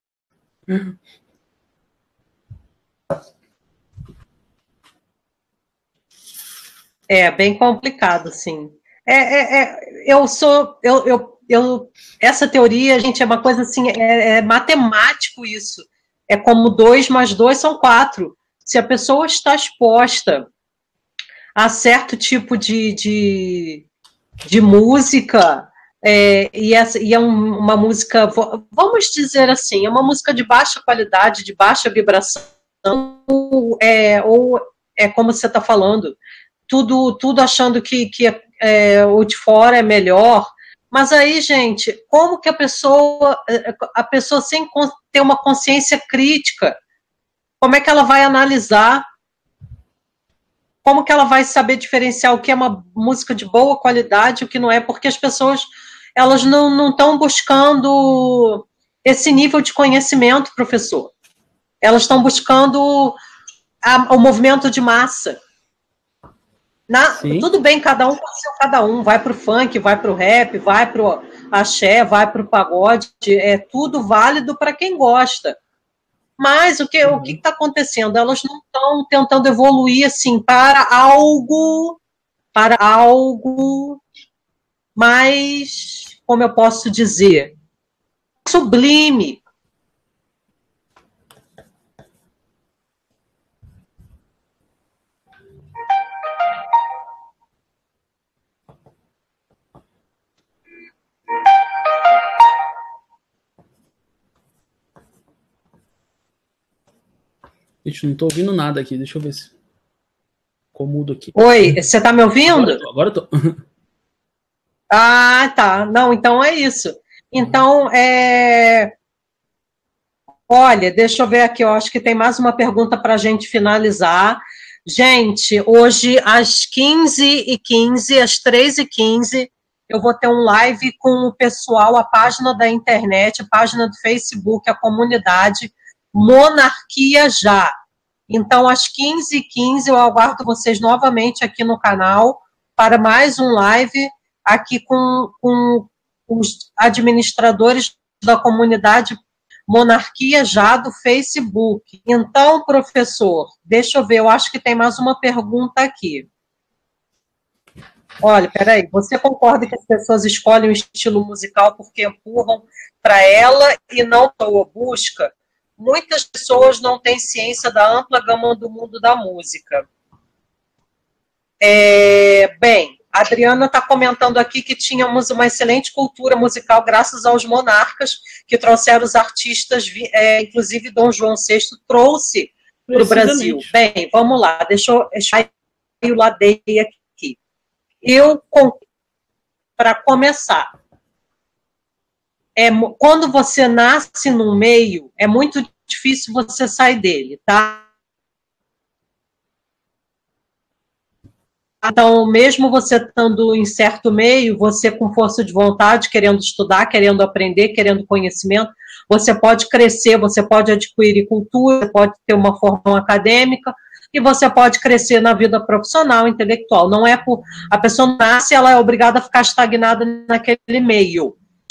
É bem complicado, sim. Essa teoria, gente, é uma coisa assim, é matemático isso. É como 2 mais 2 são 4. Se a pessoa está exposta a certo tipo de música, e é uma música, vamos dizer assim, é uma música de baixa qualidade, de baixa vibração, ou como você está falando, tudo achando que o de fora é melhor. Mas aí, gente, como que a pessoa sem ter uma consciência crítica, como é que ela vai analisar? Como que ela vai saber diferenciar o que é uma música de boa qualidade e o que não é? Porque as pessoas, elas não estão buscando esse nível de conhecimento, professor. Elas estão buscando o movimento de massa. Tudo bem, cada um com seu cada um, vai pro funk, vai pro rap, vai pro axé, vai pro pagode, é tudo válido para quem gosta. Mas o que está acontecendo? Elas não estão tentando evoluir assim para algo mais, como eu posso dizer, sublime. Gente, não tô ouvindo nada aqui. Deixa eu ver se ficou mudo aqui. Oi, você tá me ouvindo? Agora eu tô. Ah, tá. Não, então é isso. Então, olha, deixa eu ver aqui, eu acho que tem mais uma pergunta para a gente finalizar. Gente, hoje às 15h15, às 13h15, eu vou ter um live com o pessoal, a página da internet, a página do Facebook, a comunidade Monarquia Já. Então, às 15h15, eu aguardo vocês novamente aqui no canal para mais um live aqui com os administradores da comunidade Monarquia Já do Facebook. Então, professor, deixa eu ver, eu acho que tem mais uma pergunta aqui. Olha, peraí, você concorda que as pessoas escolhem o estilo musical porque empurram para ela e não pela busca? Muitas pessoas não têm ciência da ampla gama do mundo da música. Bem, a Adriana está comentando aqui que tínhamos uma excelente cultura musical graças aos monarcas que trouxeram os artistas, inclusive Dom João VI trouxe para o Brasil. Bem, vamos lá, deixa eu ladeia aqui. Para começar, quando você nasce num meio, é muito difícil você sair dele, tá? Então, mesmo você estando em certo meio, você com força de vontade, querendo estudar, querendo aprender, querendo conhecimento, você pode crescer, você pode adquirir cultura, você pode ter uma formação acadêmica, e você pode crescer na vida profissional, intelectual. Não é por a pessoa nasce, ela é obrigada a ficar estagnada naquele meio.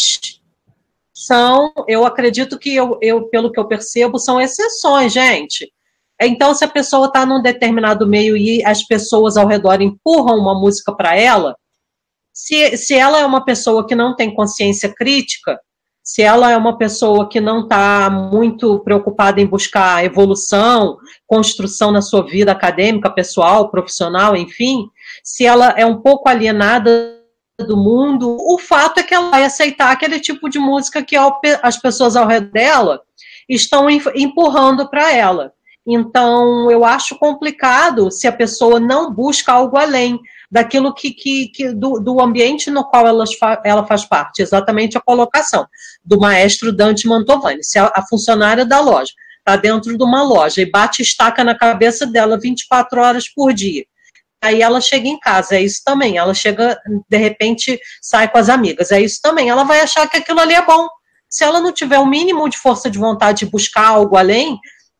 Eu acredito que pelo que eu percebo, são exceções, gente. Então, se a pessoa está num determinado meio e as pessoas ao redor empurram uma música para ela, se ela é uma pessoa que não tem consciência crítica, se ela é uma pessoa que não está muito preocupada em buscar evolução, construção na sua vida acadêmica, pessoal, profissional, enfim, se ela é um pouco alienada do mundo, o fato é que ela vai aceitar aquele tipo de música que as pessoas ao redor dela estão empurrando para ela. Então, eu acho complicado se a pessoa não busca algo além daquilo do ambiente no qual ela faz parte, exatamente a colocação do maestro Dante Mantovani. Se a funcionária da loja está dentro de uma loja e bate estaca na cabeça dela 24 horas por dia, aí ela chega em casa, é isso também, ela chega, de repente, sai com as amigas, é isso também, ela vai achar que aquilo ali é bom. Se ela não tiver o mínimo de força de vontade de buscar algo além,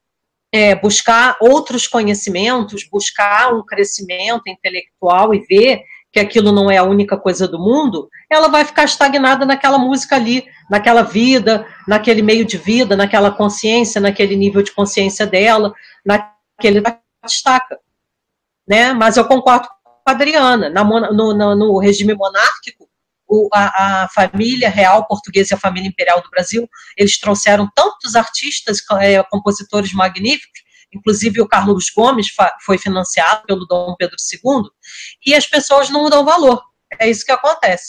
buscar outros conhecimentos, buscar um crescimento intelectual e ver que aquilo não é a única coisa do mundo, ela vai ficar estagnada naquela música ali, naquela vida, naquele meio de vida, naquela consciência, naquele nível de consciência dela, naquele destaca. Né? Mas eu concordo com a Adriana, no regime monárquico, a família real portuguesa e a família imperial do Brasil, eles trouxeram tantos artistas, compositores magníficos, inclusive o Carlos Gomes foi financiado pelo Dom Pedro II, e as pessoas não dão valor. É isso que acontece.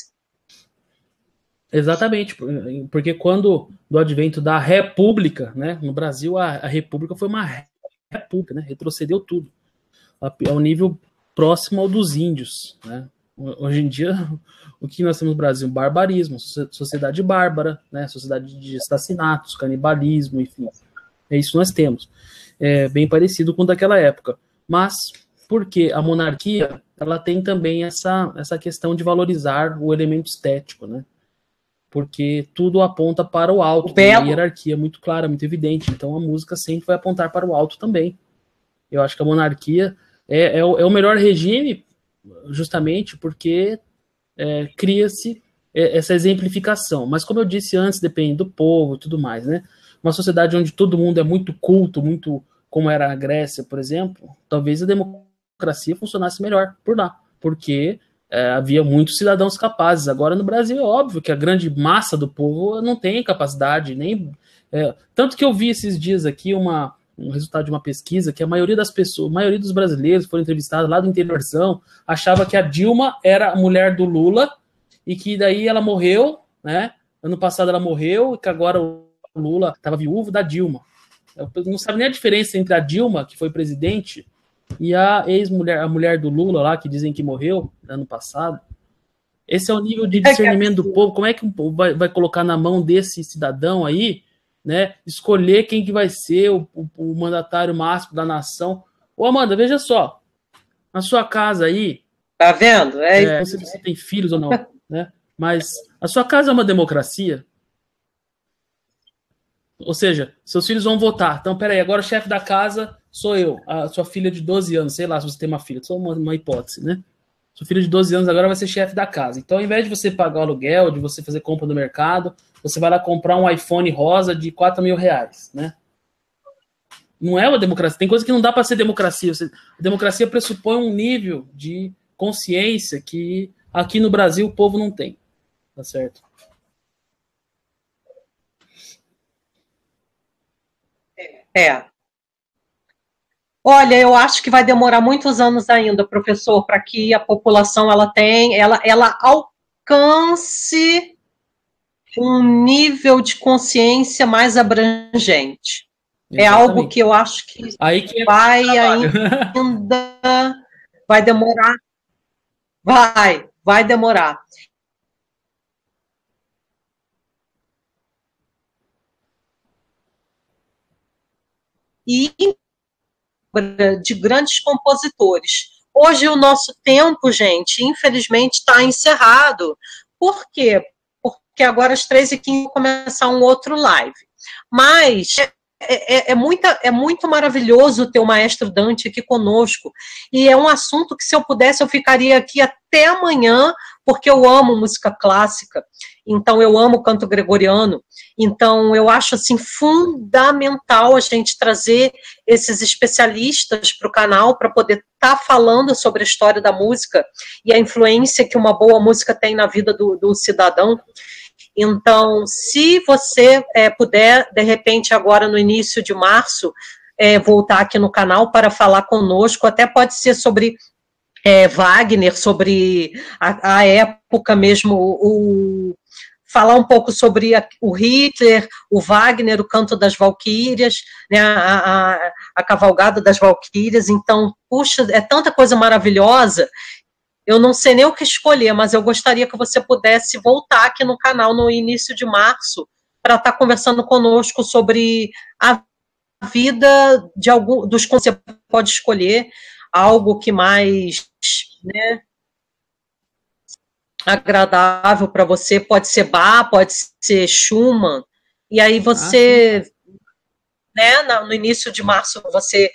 Exatamente, porque quando do advento da República, né, no Brasil a República foi uma república, né, retrocedeu tudo ao nível próximo ao dos índios, né? Hoje em dia, o que nós temos no Brasil? Barbarismo, sociedade bárbara, né? Sociedade de assassinatos, canibalismo, enfim. É isso que nós temos. É bem parecido com daquela época. Mas, porque a monarquia, ela tem também essa questão de valorizar o elemento estético, né? Porque tudo aponta para o alto, tem uma hierarquia muito clara, muito evidente. Então, a música sempre vai apontar para o alto também. Eu acho que a monarquia é o melhor regime, justamente porque cria-se essa exemplificação. Mas, como eu disse antes, depende do povo e tudo mais, né? Uma sociedade onde todo mundo é muito culto, muito como era a Grécia, por exemplo, talvez a democracia funcionasse melhor por lá, porque havia muitos cidadãos capazes. Agora, no Brasil, é óbvio que a grande massa do povo não tem capacidade, nem... tanto que eu vi esses dias aqui um resultado de uma pesquisa que a maioria das pessoas, a maioria dos brasileiros que foram entrevistados lá do interiorzão, achava que a Dilma era a mulher do Lula e que daí ela morreu, né? Ano passado ela morreu e que agora o Lula estava viúvo da Dilma. Não sabe nem a diferença entre a Dilma, que foi presidente, e a ex-mulher, a mulher do Lula lá, que dizem que morreu ano passado. Esse é o nível de discernimento do povo. Como é que um povo vai colocar na mão desse cidadão aí, né, escolher quem que vai ser o mandatário máximo da nação? Ô, Amanda, veja só, na sua casa aí... Tá vendo? Não sei se você tem filhos ou não, né? Mas a sua casa é uma democracia? Ou seja, seus filhos vão votar. Então, peraí, agora o chefe da casa sou eu, a sua filha de 12 anos, sei lá se você tem uma filha, só uma hipótese, né? Sua filha de 12 anos agora vai ser chefe da casa. Então, ao invés de você pagar o aluguel, de você fazer compra no mercado, você vai lá comprar um iPhone rosa de R$4.000, né? Não é uma democracia. Tem coisa que não dá para ser democracia. A democracia pressupõe um nível de consciência que aqui no Brasil o povo não tem. Tá certo? Olha, eu acho que vai demorar muitos anos ainda, professor, para que a população ela alcance um nível de consciência mais abrangente. Exatamente. É algo que eu acho que vai demorar. Vai demorar. E de grandes compositores. Hoje o nosso tempo, gente, infelizmente está encerrado. Por quê? Porque agora às 13h15 vai começar um outro live. Mas é muito maravilhoso ter o maestro Dante aqui conosco, e é um assunto que, se eu pudesse, eu ficaria aqui até amanhã, porque eu amo música clássica, então eu amo canto gregoriano, então eu acho assim fundamental a gente trazer esses especialistas para o canal, para poder estar falando sobre a história da música e a influência que uma boa música tem na vida do cidadão. Então, se você puder, de repente, agora no início de março, voltar aqui no canal para falar conosco, até pode ser sobre Wagner, sobre a época mesmo, falar um pouco sobre o Hitler, o Wagner, o Canto das Valquírias, né, a Cavalgada das Valquírias. Então, puxa, é tanta coisa maravilhosa. Eu não sei nem o que escolher, mas eu gostaria que você pudesse voltar aqui no canal no início de março para estar conversando conosco sobre a vida de dos que você pode escolher, algo que mais, né, agradável para você. Pode ser Bach, pode ser Schumann, e aí você, né, no início de março, você...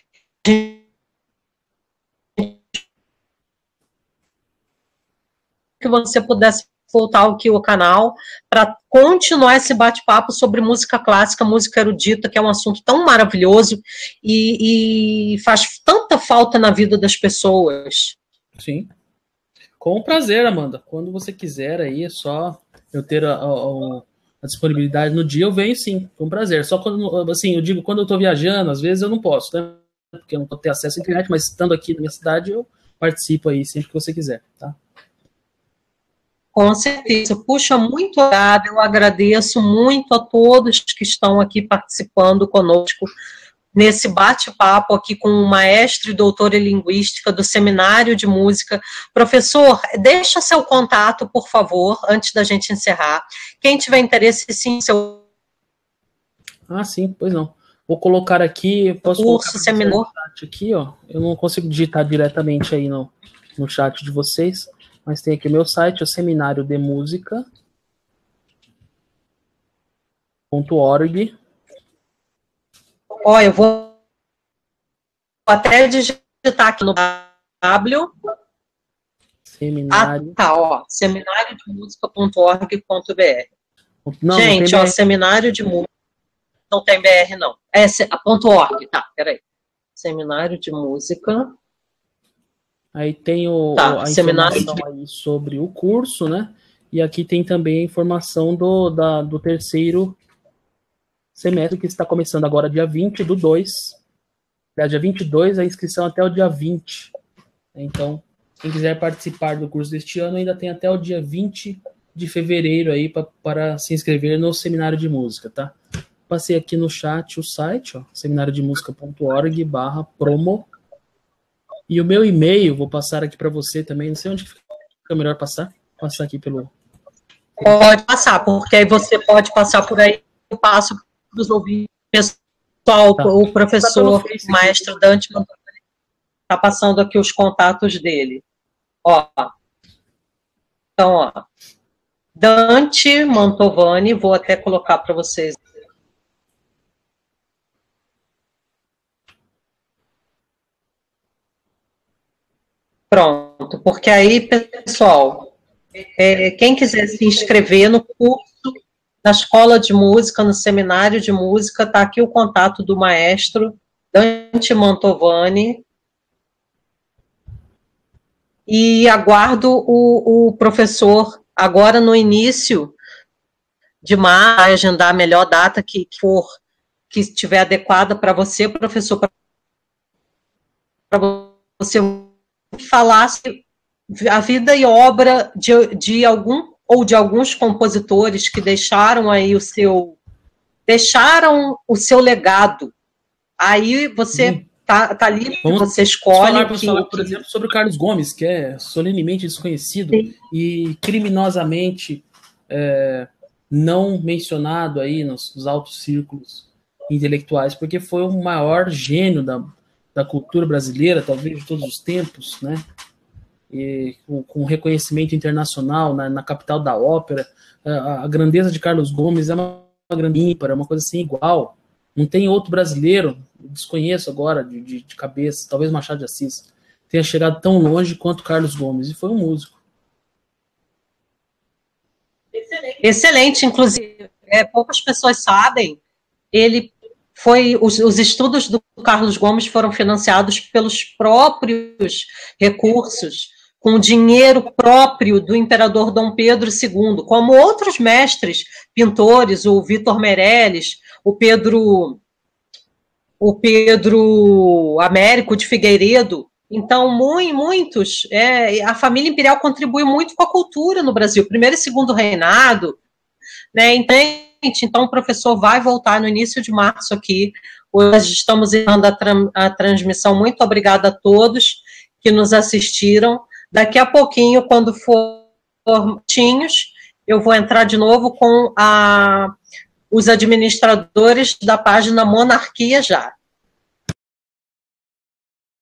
que você pudesse voltar aqui ao canal para continuar esse bate-papo sobre música clássica, música erudita, que é um assunto tão maravilhoso e faz tanta falta na vida das pessoas. Sim. Com prazer, Amanda. Quando você quiser aí, é só eu ter a disponibilidade no dia, eu venho sim, com prazer. Só quando, assim, eu digo, quando eu estou viajando, às vezes eu não posso, né? Porque eu não vou ter acesso à internet, mas estando aqui na minha cidade, eu participo aí sempre que você quiser, tá? Com certeza. Puxa, muito obrigada. Eu agradeço muito a todos que estão aqui participando conosco nesse bate-papo aqui com o maestro e doutor em linguística do Seminário de Música. Professor, deixa seu contato, por favor, antes da gente encerrar. Quem tiver interesse, sim, seu... Sim, pois não. Vou colocar aqui, posso curso, seminário. No chat aqui, ó. Eu não consigo digitar diretamente aí no chat de vocês, mas tem aqui o meu site, o Seminário de Música.org. Ó, eu vou até digitar aqui no W. Seminário. Ó, seminariodemusica.org.br. Gente, ó, Seminário de Música. Não tem BR, não. .org, tá, peraí. Seminário de Música. Aí tem a informação aí sobre o curso, né? E aqui tem também a informação do terceiro semestre, que está começando agora dia 20/2. Dia 22, a inscrição até o dia 20. Então, quem quiser participar do curso deste ano, ainda tem até o dia 20 de fevereiro aí para se inscrever no Seminário de Música, tá? Passei aqui no chat o site, ó, seminariodemusica.org/promo. E o meu e-mail, vou passar aqui para você também, não sei onde fica melhor passar aqui pelo... Pode passar, porque aí você pode passar por aí, eu passo para os ouvintes, pessoal, tá. O professor, o maestro Dante está passando aqui os contatos dele. Ó. Então, ó, Dante Mantovani, vou até colocar para vocês. Pronto, porque aí, pessoal, quem quiser se inscrever no curso da Escola de Música, no Seminário de Música, está aqui o contato do maestro Dante Mantovani. E aguardo o professor agora no início de março, agendar a melhor data que estiver adequada para você, professor, para você falar a vida e obra de alguns compositores que deixaram aí deixaram o seu legado. Aí você tá livre, você escolhe. Vamos falar, por exemplo, sobre o Carlos Gomes, que é solenemente desconhecido. Sim. E criminosamente não mencionado aí nos altos círculos intelectuais, porque foi o maior gênio da cultura brasileira, talvez de todos os tempos, né? E com reconhecimento internacional na capital da ópera. A grandeza de Carlos Gomes é uma grande ímpar, é uma coisa assim igual. Não tem outro brasileiro, desconheço agora de cabeça, talvez Machado de Assis, tenha chegado tão longe quanto Carlos Gomes, e foi um músico. Excelente, inclusive, poucas pessoas sabem, os estudos do Carlos Gomes foram financiados pelos próprios recursos, com o dinheiro próprio do imperador Dom Pedro II, como outros mestres, pintores, o Vitor Meirelles, o Pedro Américo de Figueiredo. Então, muitos, a família imperial contribuiu muito com a cultura no Brasil, primeiro e segundo reinado, né? Então, o professor vai voltar no início de março aqui. Hoje estamos encerrando a transmissão. Muito obrigada a todos que nos assistiram. Daqui a pouquinho, quando for eu vou entrar de novo com os administradores da página Monarquia Já.